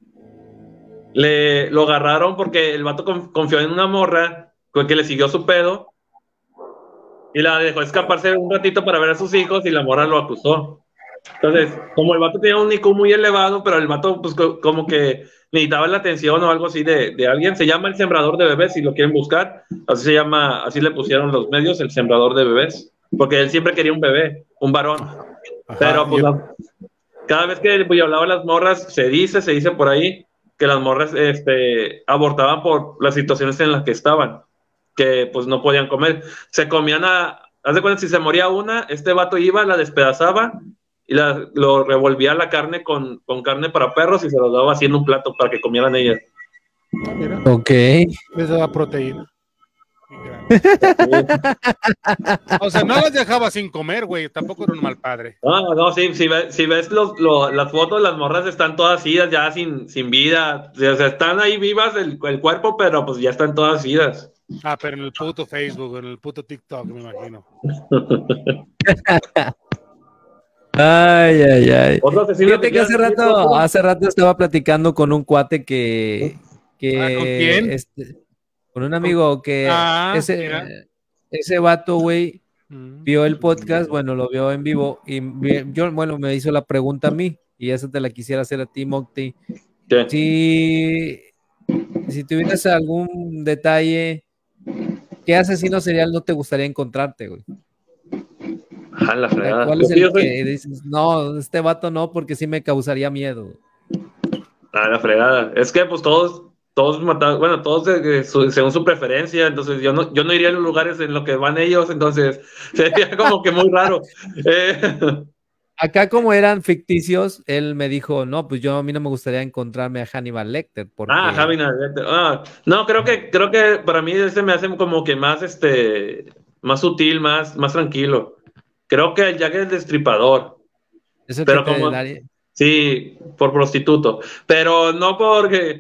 lo agarraron porque el vato confió en una morra que le siguió su pedo y la dejó escaparse un ratito para ver a sus hijos y la morra lo acusó. Entonces, como el vato tenía un IQ muy elevado, pero el vato pues como que necesitaba la atención o algo así de alguien, se llama el sembrador de bebés, si lo quieren buscar, así se llama, así le pusieron los medios, el sembrador de bebés, porque él siempre quería un bebé, un varón. Ajá, pero pues cada vez que hablaba a las morras, se dice por ahí que las morras abortaban por las situaciones en las que estaban, que pues no podían comer, se comían haz de cuenta, si se moría una, este vato iba, la despedazaba y lo revolvía la carne con carne para perros y se lo daba así en un plato para que comieran ellas. Mira. Ok. Les daba proteína. O sea, no las dejaba sin comer, güey. Tampoco era un mal padre. No, sí, si ves las fotos, las morras están todas idas, ya sin vida. O sea, están ahí vivas el cuerpo, pero pues ya están todas idas. Ah, pero en el puto Facebook, en el puto TikTok, me imagino. Ay. Fíjate que hace rato estaba platicando con un cuate que ¿con quién? Con un amigo que ese vato, güey, vio el podcast, bueno, lo vio en vivo y me hizo la pregunta a mí y esa te la quisiera hacer a ti, Mocti. Si tuvieras algún detalle, ¿qué asesino serial no te gustaría encontrarte, güey? La fregada. ¿Cuál es el que dices, no, este vato no, porque sí me causaría miedo? La fregada. Es que pues todos matados, bueno, todos según su preferencia, entonces yo no iría a los lugares en los que van ellos, entonces sería como que muy raro. Acá como eran ficticios, él me dijo, no, pues a mí no me gustaría encontrarme a Hannibal Lecter. Porque... Hannibal Lecter. No, creo que para mí ese me hace como que más más sutil, más tranquilo. Creo que Jack el Destripador. ¿Eso pero que como daría? Sí, por prostituto, pero no porque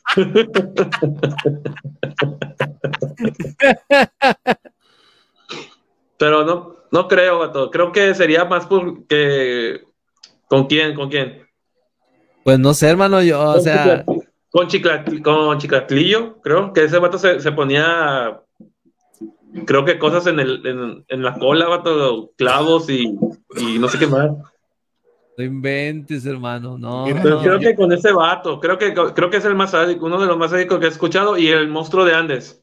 pero no creo, vato. Creo que sería más porque ¿con quién? Pues no sé, hermano, con Chiclatlillo, creo que ese vato se ponía, creo que cosas en la cola, vato, clavos y no sé qué más. No inventes, hermano, no. Creo que con ese vato, creo que es el más sádico, uno de los más sádicos que he escuchado, y el monstruo de Andes.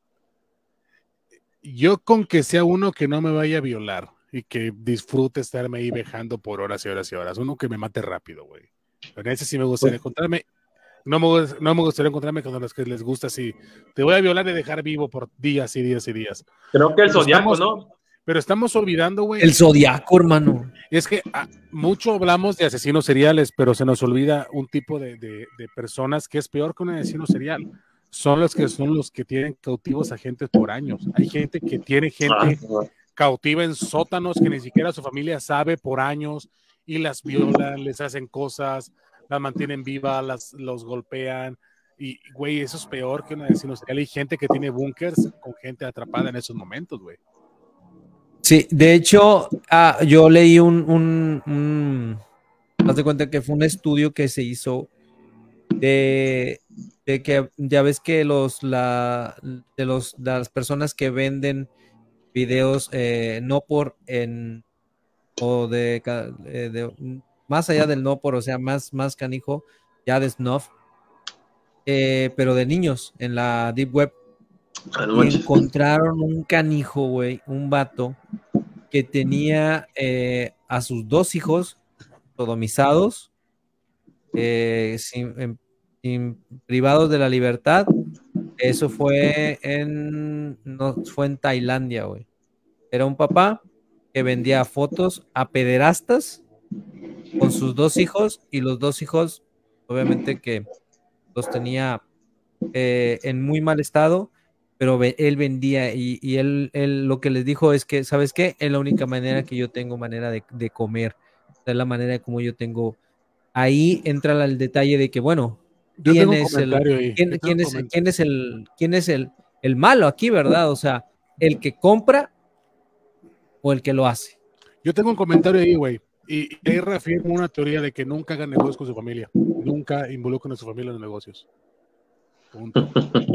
Yo con que sea uno que no me vaya a violar y que disfrute estarme ahí vejando por horas y horas y horas, uno que me mate rápido, güey. En ese sí me gustaría encontrarme. No me gustaría encontrarme con los que les gusta así. Te voy a violar y dejar vivo por días y días y días. Creo que el Zodiaco, ¿no? Pero estamos olvidando, güey. El Zodiaco, hermano. Es que mucho hablamos de asesinos seriales, pero se nos olvida un tipo de personas que es peor que un asesino serial. Son los que tienen cautivos a gente por años. Hay gente que tiene gente cautiva en sótanos que ni siquiera su familia sabe por años y las violan, les hacen cosas, las mantienen vivas, los golpean. Y, güey, eso es peor que un asesino serial. Hay gente que tiene búnkers con gente atrapada en esos momentos, güey. Sí, de hecho, yo leí haz de cuenta que fue un estudio que se hizo de que ya ves que de las personas que venden videos no por o más allá del no por, o sea, más canijo, ya de snuff, pero de niños en la Deep Web. Y encontraron un canijo, güey, un vato que tenía a sus 2 hijos sodomizados, privados de la libertad. Eso fue en Tailandia, güey. Era un papá que vendía fotos a pederastas con sus 2 hijos, y los 2 hijos, obviamente que los tenía en muy mal estado, pero él vendía y él lo que les dijo es que, ¿sabes qué? Es la única manera que yo tengo manera de comer, es la manera de como yo tengo. Ahí entra el detalle de que, bueno, ¿quién es el malo aquí, verdad? O sea, ¿el que compra o el que lo hace? Yo tengo un comentario ahí, güey, y ahí reafirmo una teoría de que nunca hagan negocios con su familia, nunca involucren a su familia en los negocios. Punto.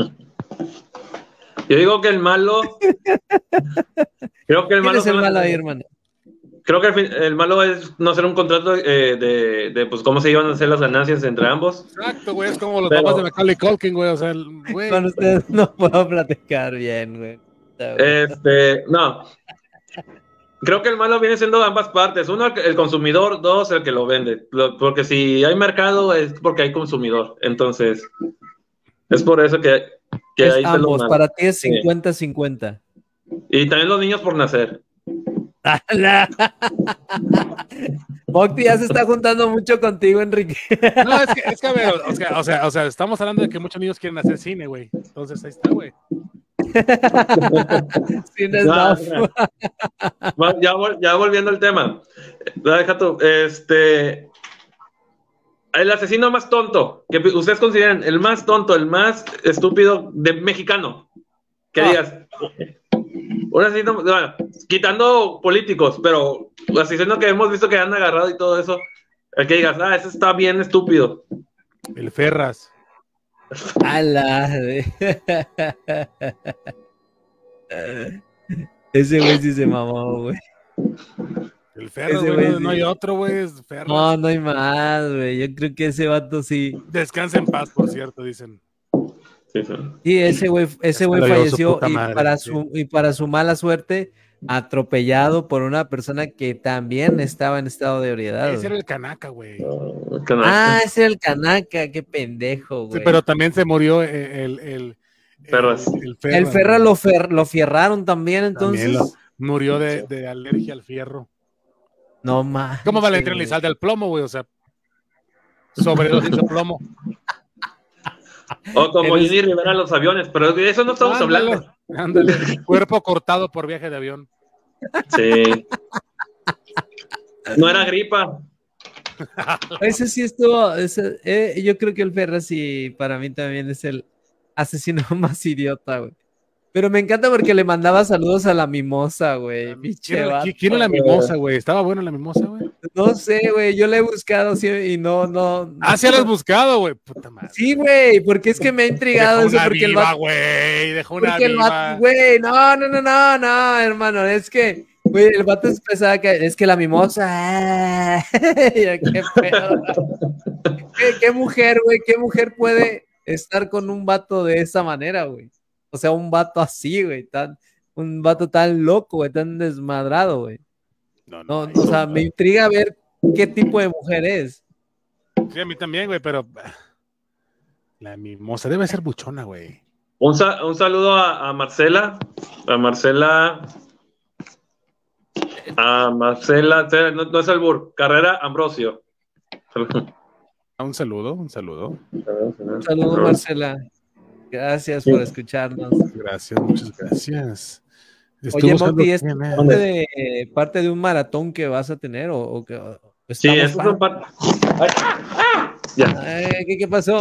Yo digo que el malo. Creo que el malo. ¿Quién es el malo ahí, hermano? Creo que el malo es no hacer un contrato de pues cómo se iban a hacer las ganancias entre ambos. Exacto, güey, es como los papás de Macaulay Culkin, güey, o sea, güey. Con ustedes no puedo platicar bien, güey. No. Creo que el malo viene siendo ambas partes. Uno, el consumidor. 2, el que lo vende. Porque si hay mercado es porque hay consumidor. Entonces, es por eso que es ahí ambos, para ti es 50-50. Y también los niños por nacer. Mocti ya se está juntando mucho contigo, Enrique. No, es que a ver, o sea, estamos hablando de que muchos niños quieren hacer cine, güey. Entonces ahí está, güey. Ya volviendo al tema. Deja tú, el asesino más tonto, que ustedes consideran el más tonto, el más estúpido de mexicano. Que digas, un asesino, bueno, quitando políticos, pero asesino que hemos visto que han agarrado y todo eso, el que digas, ese está bien estúpido. El Ferras. Ese güey sí se mamó, güey. El Ferras, güey, no hay otro, güey. No hay más, güey. Yo creo que ese vato sí. Descansa en paz, por cierto, dicen. Sí, ese güey falleció y para su mala suerte, atropellado por una persona que también estaba en estado de ebriedad. Ese era el Canaca, güey. Ese era el Canaca, qué pendejo, güey. Sí, pero también se murió el Ferras. El Ferras lo fierraron también, entonces. También murió de alergia al fierro. No más. ¿Cómo va a entrar el sal del plomo, güey? O sea, sobredosis de plomo. O como Jenny Rivera en los aviones, pero de eso no estamos hablando. Ándale, cuerpo cortado por viaje de avión. Sí. No era gripa. Ese sí estuvo. Yo creo que el Ferras sí, para mí también es el asesino más idiota, güey. Pero me encanta porque le mandaba saludos a la mimosa, güey. ¿Quién es la mimosa, güey? ¿Estaba buena la mimosa, güey? No sé, güey. Yo la he buscado y no. Sí la has buscado, güey. Puta madre. Sí, güey. Porque es que me ha intrigado dejó eso. Una porque viva, güey. Dejó una viva. Güey, no, hermano. Es que, güey, el vato pensaba que es que la mimosa. Qué pedo. ¿Qué mujer, güey? ¿Qué mujer puede estar con un vato de esa manera, güey? O sea, un vato así, güey, un vato tan loco, güey, tan desmadrado, güey. No, o sea, me intriga ver qué tipo de mujer es. Sí, a mí también, güey, pero la mimosa debe ser buchona, güey. Un saludo a Marcela. A Marcela. Marcela, no es albur. Carrera Ambrosio. Un saludo, un saludo. Un saludo, Marcela. Gracias por escucharnos. Gracias, muchas gracias. Oye, Moti, ¿es parte de un maratón que vas a tener? Sí, eso es parte. ¿Qué pasó?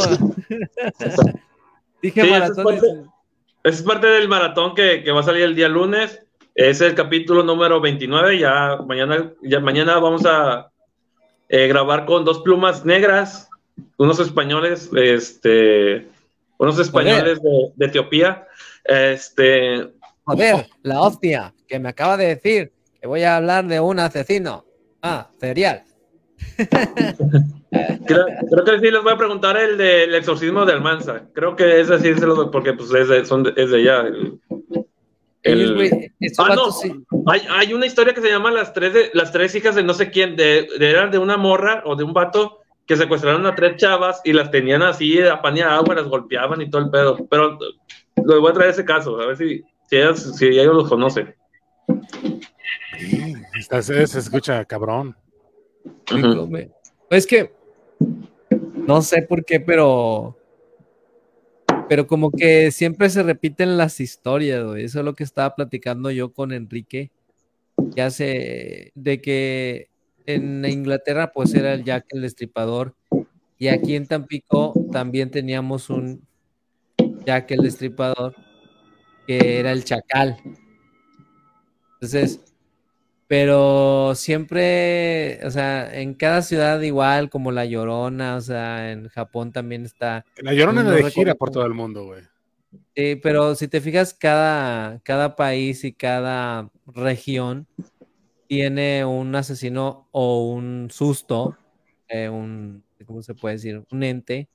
Dije sí, maratón. Es parte del maratón que va a salir el día lunes. Es el capítulo número 29. Ya mañana vamos a grabar con 2 plumas negras, unos españoles, de Etiopía. Joder, la hostia, que me acaba de decir que voy a hablar de un asesino. Serial. Creo que sí les voy a preguntar el del exorcismo de Almanza. Creo que ese sí se lo, porque pues es de allá. Hay una historia que se llama las tres hijas de no sé quién, eran de una morra o de un vato que secuestraron a 3 chavas y las tenían así a pan y a agua, las golpeaban y todo el pedo. Pero les voy a traer ese caso, a ver si ellos los conocen. Sí, se escucha cabrón. Es que no sé por qué, pero como que siempre se repiten las historias, güey. Eso es lo que estaba platicando yo con Enrique, que hace de que en Inglaterra pues era el Jack el Destripador, y aquí en Tampico también teníamos un Jack el Destripador que era el Chacal. Entonces, pero siempre, o sea, en cada ciudad igual, como La Llorona, o sea, en Japón también está. La Llorona no de gira por todo el mundo, güey. Sí, pero si te fijas, cada país y cada región tiene un asesino o un susto, ¿cómo se puede decir? Un ente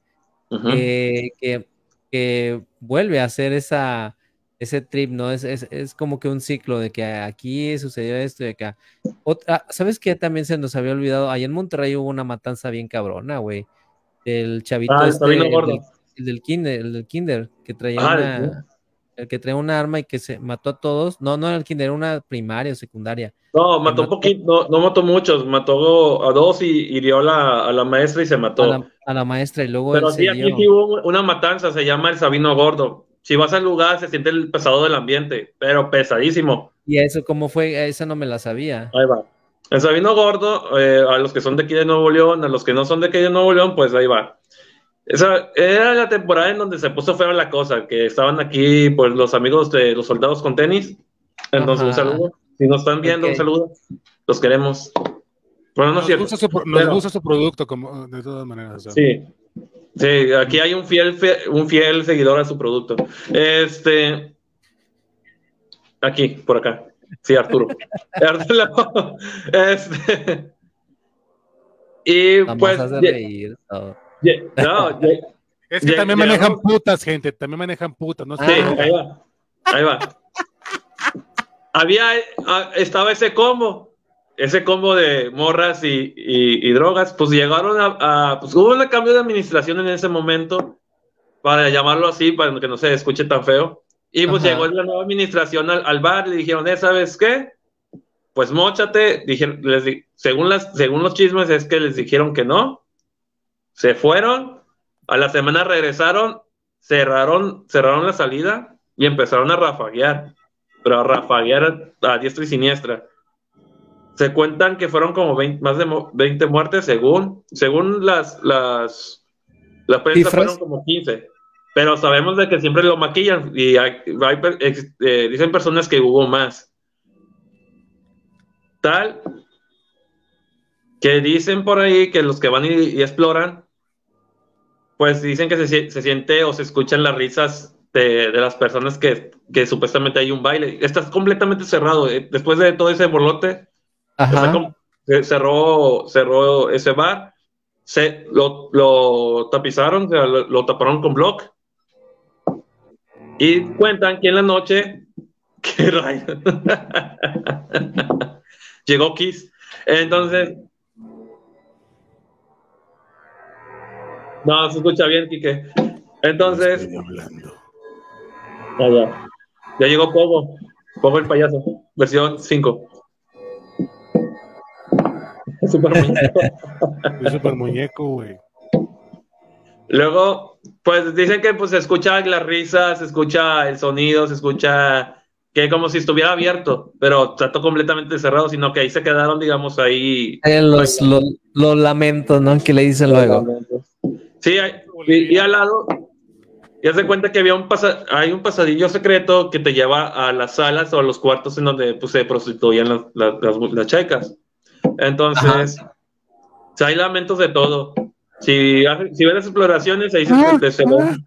que vuelve a hacer ese trip, ¿no? Es como que un ciclo de que aquí sucedió esto y acá. ¿Sabes qué? También se nos había olvidado. Allá en Monterrey hubo una matanza bien cabrona, güey. El chavito el del kinder, que traía el que traía una arma y que se mató a todos. No era el kinder, era una primaria o secundaria. No, mató un poquito, no mató muchos, mató a 2 y hirió a la maestra y se mató. A la maestra y luego Pero sí, aquí sí hubo una matanza, se llama el Sabino Gordo. Si vas al lugar, se siente el pesado del ambiente, pero pesadísimo. ¿Y eso cómo fue? Esa no me la sabía. Ahí va. El Sabino Gordo, a los que son de aquí de Nuevo León, a los que no son de aquí de Nuevo León, pues ahí va. Esa era la temporada en donde se puso fea la cosa, que estaban aquí pues los amigos de los soldados con tenis. Entonces, un saludo. Si nos están viendo, un saludo. Los queremos. Bueno, no es cierto. Nos gusta su producto, como, de todas maneras. ¿No? Sí, aquí hay un fiel seguidor a su producto. Aquí, por acá. Sí, Arturo. Y pues. Es que también manejan putas, gente. También manejan putas. No sé. Sí, ahí va. Estaba ese combo de morras y drogas. Pues llegaron pues hubo un cambio de administración en ese momento, para llamarlo así, para que no se escuche tan feo. Y pues llegó la nueva administración al bar y le dijeron, ¿sabes qué? Pues móchate. Según los chismes es que les dijeron que no. Se fueron, a la semana regresaron, cerraron la salida y empezaron a rafaguear, pero a rafaguear a diestra y siniestra. Se cuentan que fueron como más de 20 muertes, según la prensa, fueron como 15, pero sabemos de que siempre lo maquillan y dicen personas que hubo más. Tal que dicen por ahí que los que van y exploran, pues dicen que se siente o se escuchan las risas de las personas que supuestamente hay un baile. Está completamente cerrado. Después de todo ese borlote, cerró ese bar. Lo tapizaron, o sea, lo taparon con bloc. Y cuentan que en la noche llegó Kiss. Entonces, no, se escucha bien, Quique. Entonces, ya llegó Pogo el payaso, versión 5. Super muñeco. Es súper muñeco, güey. Luego, pues dicen que pues se escucha las risas, se escucha el sonido, se escucha que como si estuviera abierto, pero trató completamente cerrado, sino que ahí se quedaron, digamos, ahí. Los lamentos, ¿no? Que le dicen luego. Sí, y al lado, ya se cuenta que hay un pasadillo secreto que te lleva a las salas o a los cuartos en donde pues, se prostituían las chicas. Entonces, hay lamentos de todo. Si ven las exploraciones, ahí se ven.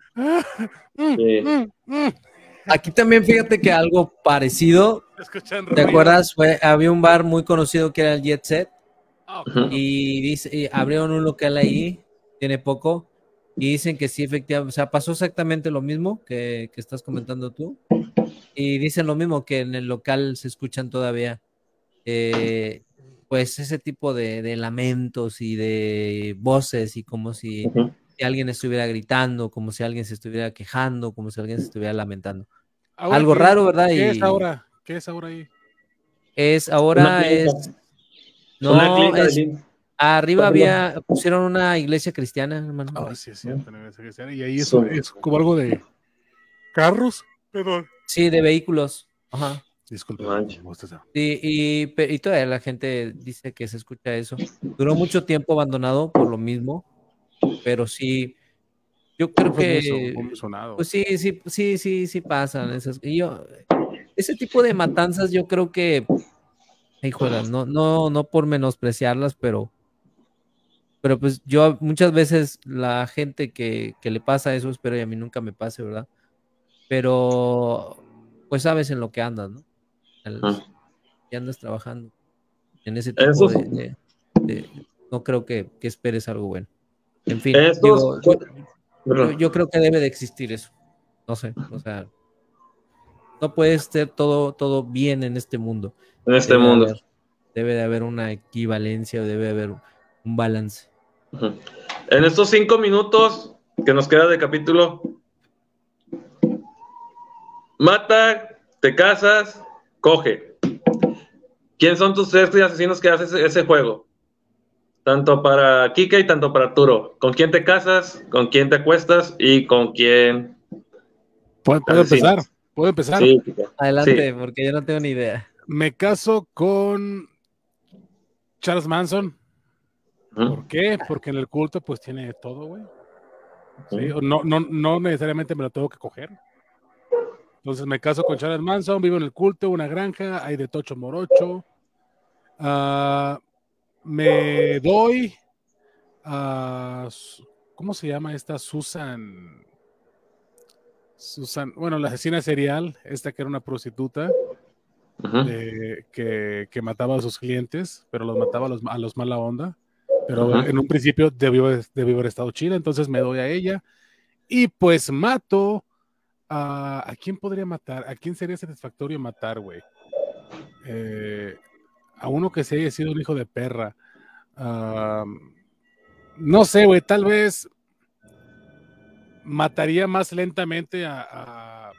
Aquí también fíjate que algo parecido, ¿te acuerdas? Había un bar muy conocido que era el Jet Set y abrieron un local ahí, tiene poco, y dicen que sí, efectivamente, o sea, pasó exactamente lo mismo que estás comentando tú, y dicen lo mismo, que en el local se escuchan todavía pues ese tipo de lamentos y de voces y como si alguien estuviera gritando, como si alguien se estuviera quejando, como si alguien se estuviera lamentando. Ahora, Algo raro, ¿verdad? ¿Qué es ahora? ¿Qué es ahora ahí? No, arriba pusieron una iglesia cristiana, hermano. Ah, sí, es cierto, una iglesia cristiana. Y ahí eso es como algo de carros, perdón. Sí, de vehículos. Ajá. Disculpe. Y todavía la gente dice que se escucha eso. Duró mucho tiempo abandonado por lo mismo, pero sí, yo creo que pues sí pasan esas. Ese tipo de matanzas, yo creo que, híjole, no por menospreciarlas, pero pues yo muchas veces la gente que le pasa eso, espero y a mí nunca me pase, ¿verdad? Pero pues sabes en lo que andas, ¿no? Y andas trabajando en ese tipo no creo que esperes algo bueno. En fin, yo creo que debe de existir eso. No sé, o sea, no puede ser todo bien en este mundo. Debe de haber una equivalencia, debe de haber un balance. En estos 5 minutos que nos queda de capítulo, mata, te casas, coge. ¿Quién son tus 3 asesinos que haces ese juego? Tanto para Kike y tanto para Arturo. ¿Con quién te casas? ¿Con quién te acuestas? ¿Y con quién? ¿Puedo empezar? Sí, adelante, sí. Porque yo no tengo ni idea. Me caso con Charles Manson. ¿Por qué? Porque en el culto pues tiene todo, güey. ¿Sí? No necesariamente me lo tengo que coger. Entonces me caso con Charles Manson, vivo en el culto, una granja, hay de tocho morocho. Me doy a... ¿Cómo se llama esta? Susan, bueno, la asesina serial, esta que era una prostituta, que mataba a sus clientes, pero los mataba a los mala onda. Pero en un principio debió haber estado chida, entonces me doy a ella. Y pues mato ¿a quién podría matar? ¿A quién sería satisfactorio matar, güey? A uno que se haya sido un hijo de perra. No sé, güey, tal vez mataría más lentamente a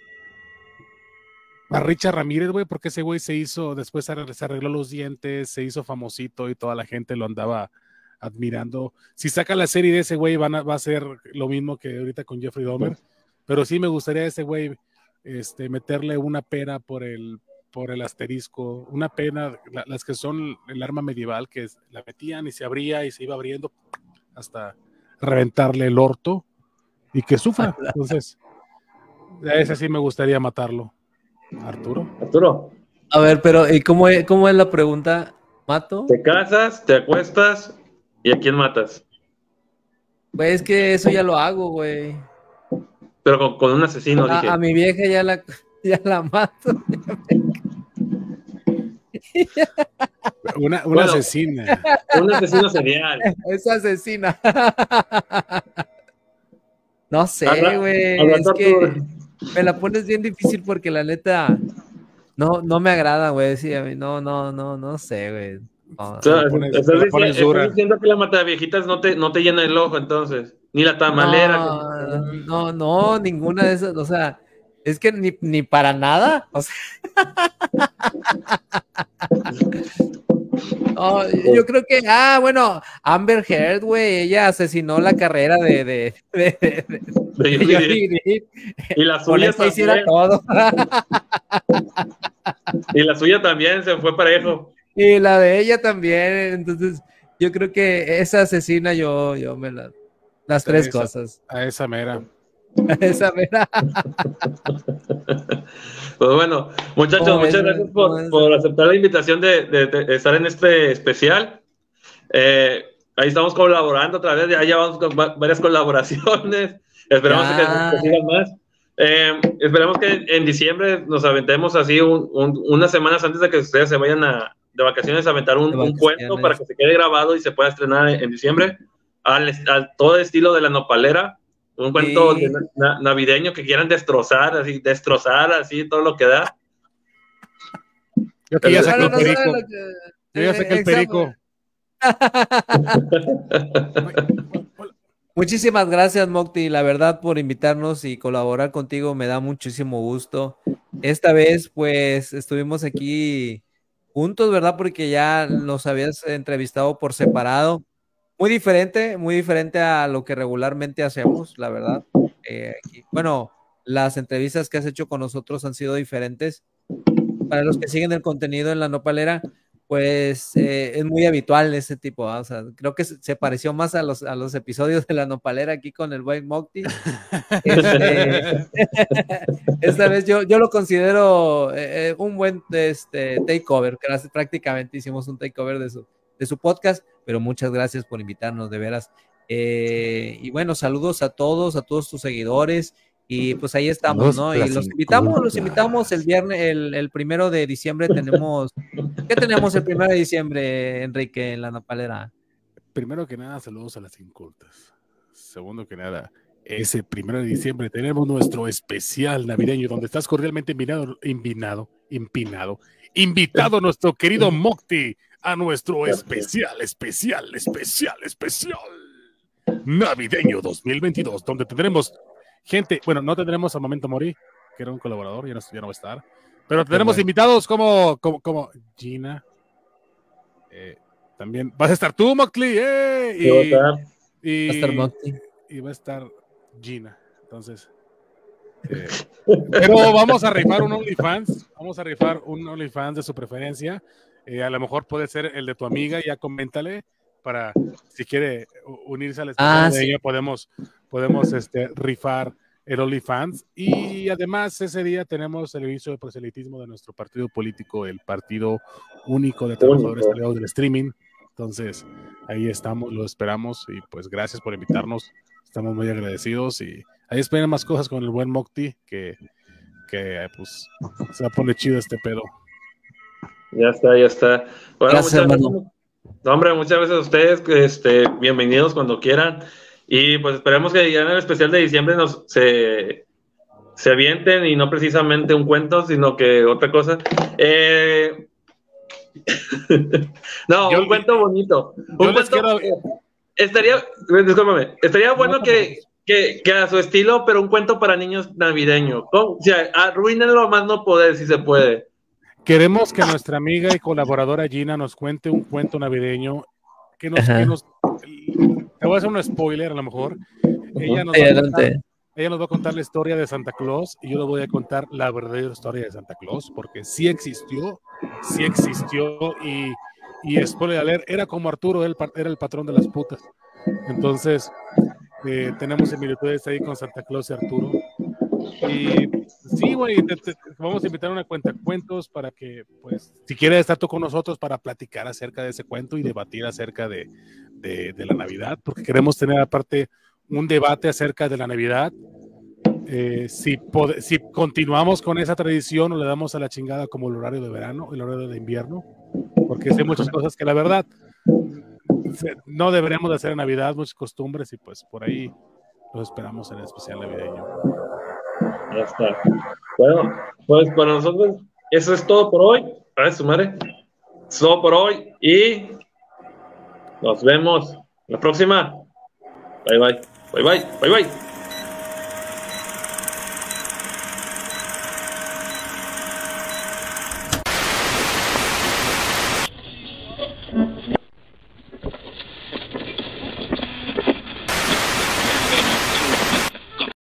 Richard Ramírez, güey, porque ese güey después se arregló los dientes, se hizo famosito y toda la gente lo andaba admirando. Si saca la serie de ese güey, va a ser lo mismo que ahorita con Jeffrey Dahmer, pero sí me gustaría a ese güey meterle una pena por el asterisco, una pena, las que son el arma medieval, que la metían y se abría y se iba abriendo hasta reventarle el orto y que sufra. Entonces, a ese sí me gustaría matarlo. Arturo. A ver, pero ¿y cómo es la pregunta? ¿Mato? ¿Te casas, te acuestas y a quién matas? Pues es que eso ya lo hago, güey. Pero con un asesino, dije. A mi vieja ya la mato. Una asesina. Un asesino serial. Es asesina. No sé, güey. Es que me la pones bien difícil porque la neta no me agrada, güey. Sí, a mí no sé, güey. Estás diciendo que la mataviejitas no te llena el ojo, entonces. Ni la tamalera. No, ninguna de esas. O sea, es que ni para nada. O sea. Oh, yo creo que, bueno, Amber Heard, güey, ella asesinó la carrera de Johnny Depp. Y la Con suya eso hiciera también. todo. Y la suya también se fue parejo. Y la de ella también. Entonces, yo creo que esa asesina, yo me las tres cosas. A esa mera. A esa mera. Pues bueno, muchachos, muchas gracias por aceptar la invitación de estar en este especial. Ahí estamos colaborando otra vez, ya llevamos con varias colaboraciones. Esperamos que sigan más. Esperemos que en diciembre nos aventemos así unas semanas antes de que ustedes se vayan de vacaciones a aventar un cuento para que se quede grabado y se pueda estrenar en diciembre al todo estilo de La Nopalera. Un cuento navideño que quieran destrozar así todo lo que da. Yo que ya saqué el perico. Yo ya saqué el perico. Muchísimas gracias, Mocti, la verdad, por invitarnos y colaborar contigo, me da muchísimo gusto. Esta vez, pues, estuvimos aquí juntos, ¿verdad? Porque ya nos habías entrevistado por separado. Muy diferente a lo que regularmente hacemos, la verdad. Bueno, las entrevistas que has hecho con nosotros han sido diferentes. Para los que siguen el contenido en La Nopalera, pues es muy habitual ese tipo, ¿eh? O sea, creo que se pareció más a los episodios de La Nopalera aquí con el buen Mocti. Esta vez yo lo considero un buen takeover. Prácticamente hicimos un takeover de su podcast, pero muchas gracias por invitarnos, de veras. Y bueno, saludos a todos tus seguidores. Y pues ahí estamos, ¿no? Y los invitamos el viernes, el 1 de diciembre ¿qué tenemos el 1 de diciembre, Enrique, en La Nopalera? Primero que nada, saludos a las incultas. Segundo que nada, ese 1 de diciembre tenemos nuestro especial navideño, donde estás cordialmente invitado nuestro querido Mocti a nuestro especial navideño 2022, donde tendremos gente, bueno, no tendremos a Momento Mori, que era un colaborador, ya no va a estar, pero tendremos invitados como Gina. También vas a estar tú, Moctli, y va a estar Moctli. Y va a estar Gina. Entonces, pero vamos a rifar un OnlyFans de su preferencia. A lo mejor puede ser el de tu amiga, ya coméntale para si quiere unirse al especial de ella, podemos rifar el OnlyFans. Y además ese día tenemos el aviso de proselitismo de nuestro partido político, el Partido Único de Trabajadores Aliados del Streaming. Entonces ahí estamos, lo esperamos y pues gracias por invitarnos, estamos muy agradecidos y ahí esperen más cosas con el buen Mocti que pues se va a poner chido este pedo. Ya está. Bueno, gracias, hermano. Hombre, muchas gracias a ustedes, bienvenidos cuando quieran. Y pues esperemos que ya en el especial de diciembre se avienten y no precisamente un cuento, sino que otra cosa. No, un cuento bonito. Estaría bueno que a su estilo, pero un cuento para niños navideño. O sea, arruínenlo más no poder, si se puede. Queremos que nuestra amiga y colaboradora Gina nos cuente un cuento navideño te voy a hacer un spoiler a lo mejor. Ella nos va a contar la historia de Santa Claus y yo le voy a contar la verdadera historia de Santa Claus, porque sí existió y spoiler alert, era como Arturo, él era el patrón de las putas. Entonces tenemos similitudes ahí con Santa Claus y Arturo. Y sí, güey, vamos a invitar a una cuentacuentos para que, pues, si quieres estar tú con nosotros para platicar acerca de ese cuento y debatir acerca de la Navidad, porque queremos tener aparte un debate acerca de la Navidad. Si continuamos con esa tradición o le damos a la chingada como el horario de verano, el horario de invierno, porque hay muchas cosas que la verdad no deberíamos de hacer en Navidad, muchas costumbres y pues por ahí los esperamos en el especial navideño. Ya está. Bueno, pues para nosotros eso es todo por hoy. A su madre. Es todo por hoy y nos vemos la próxima. Bye bye.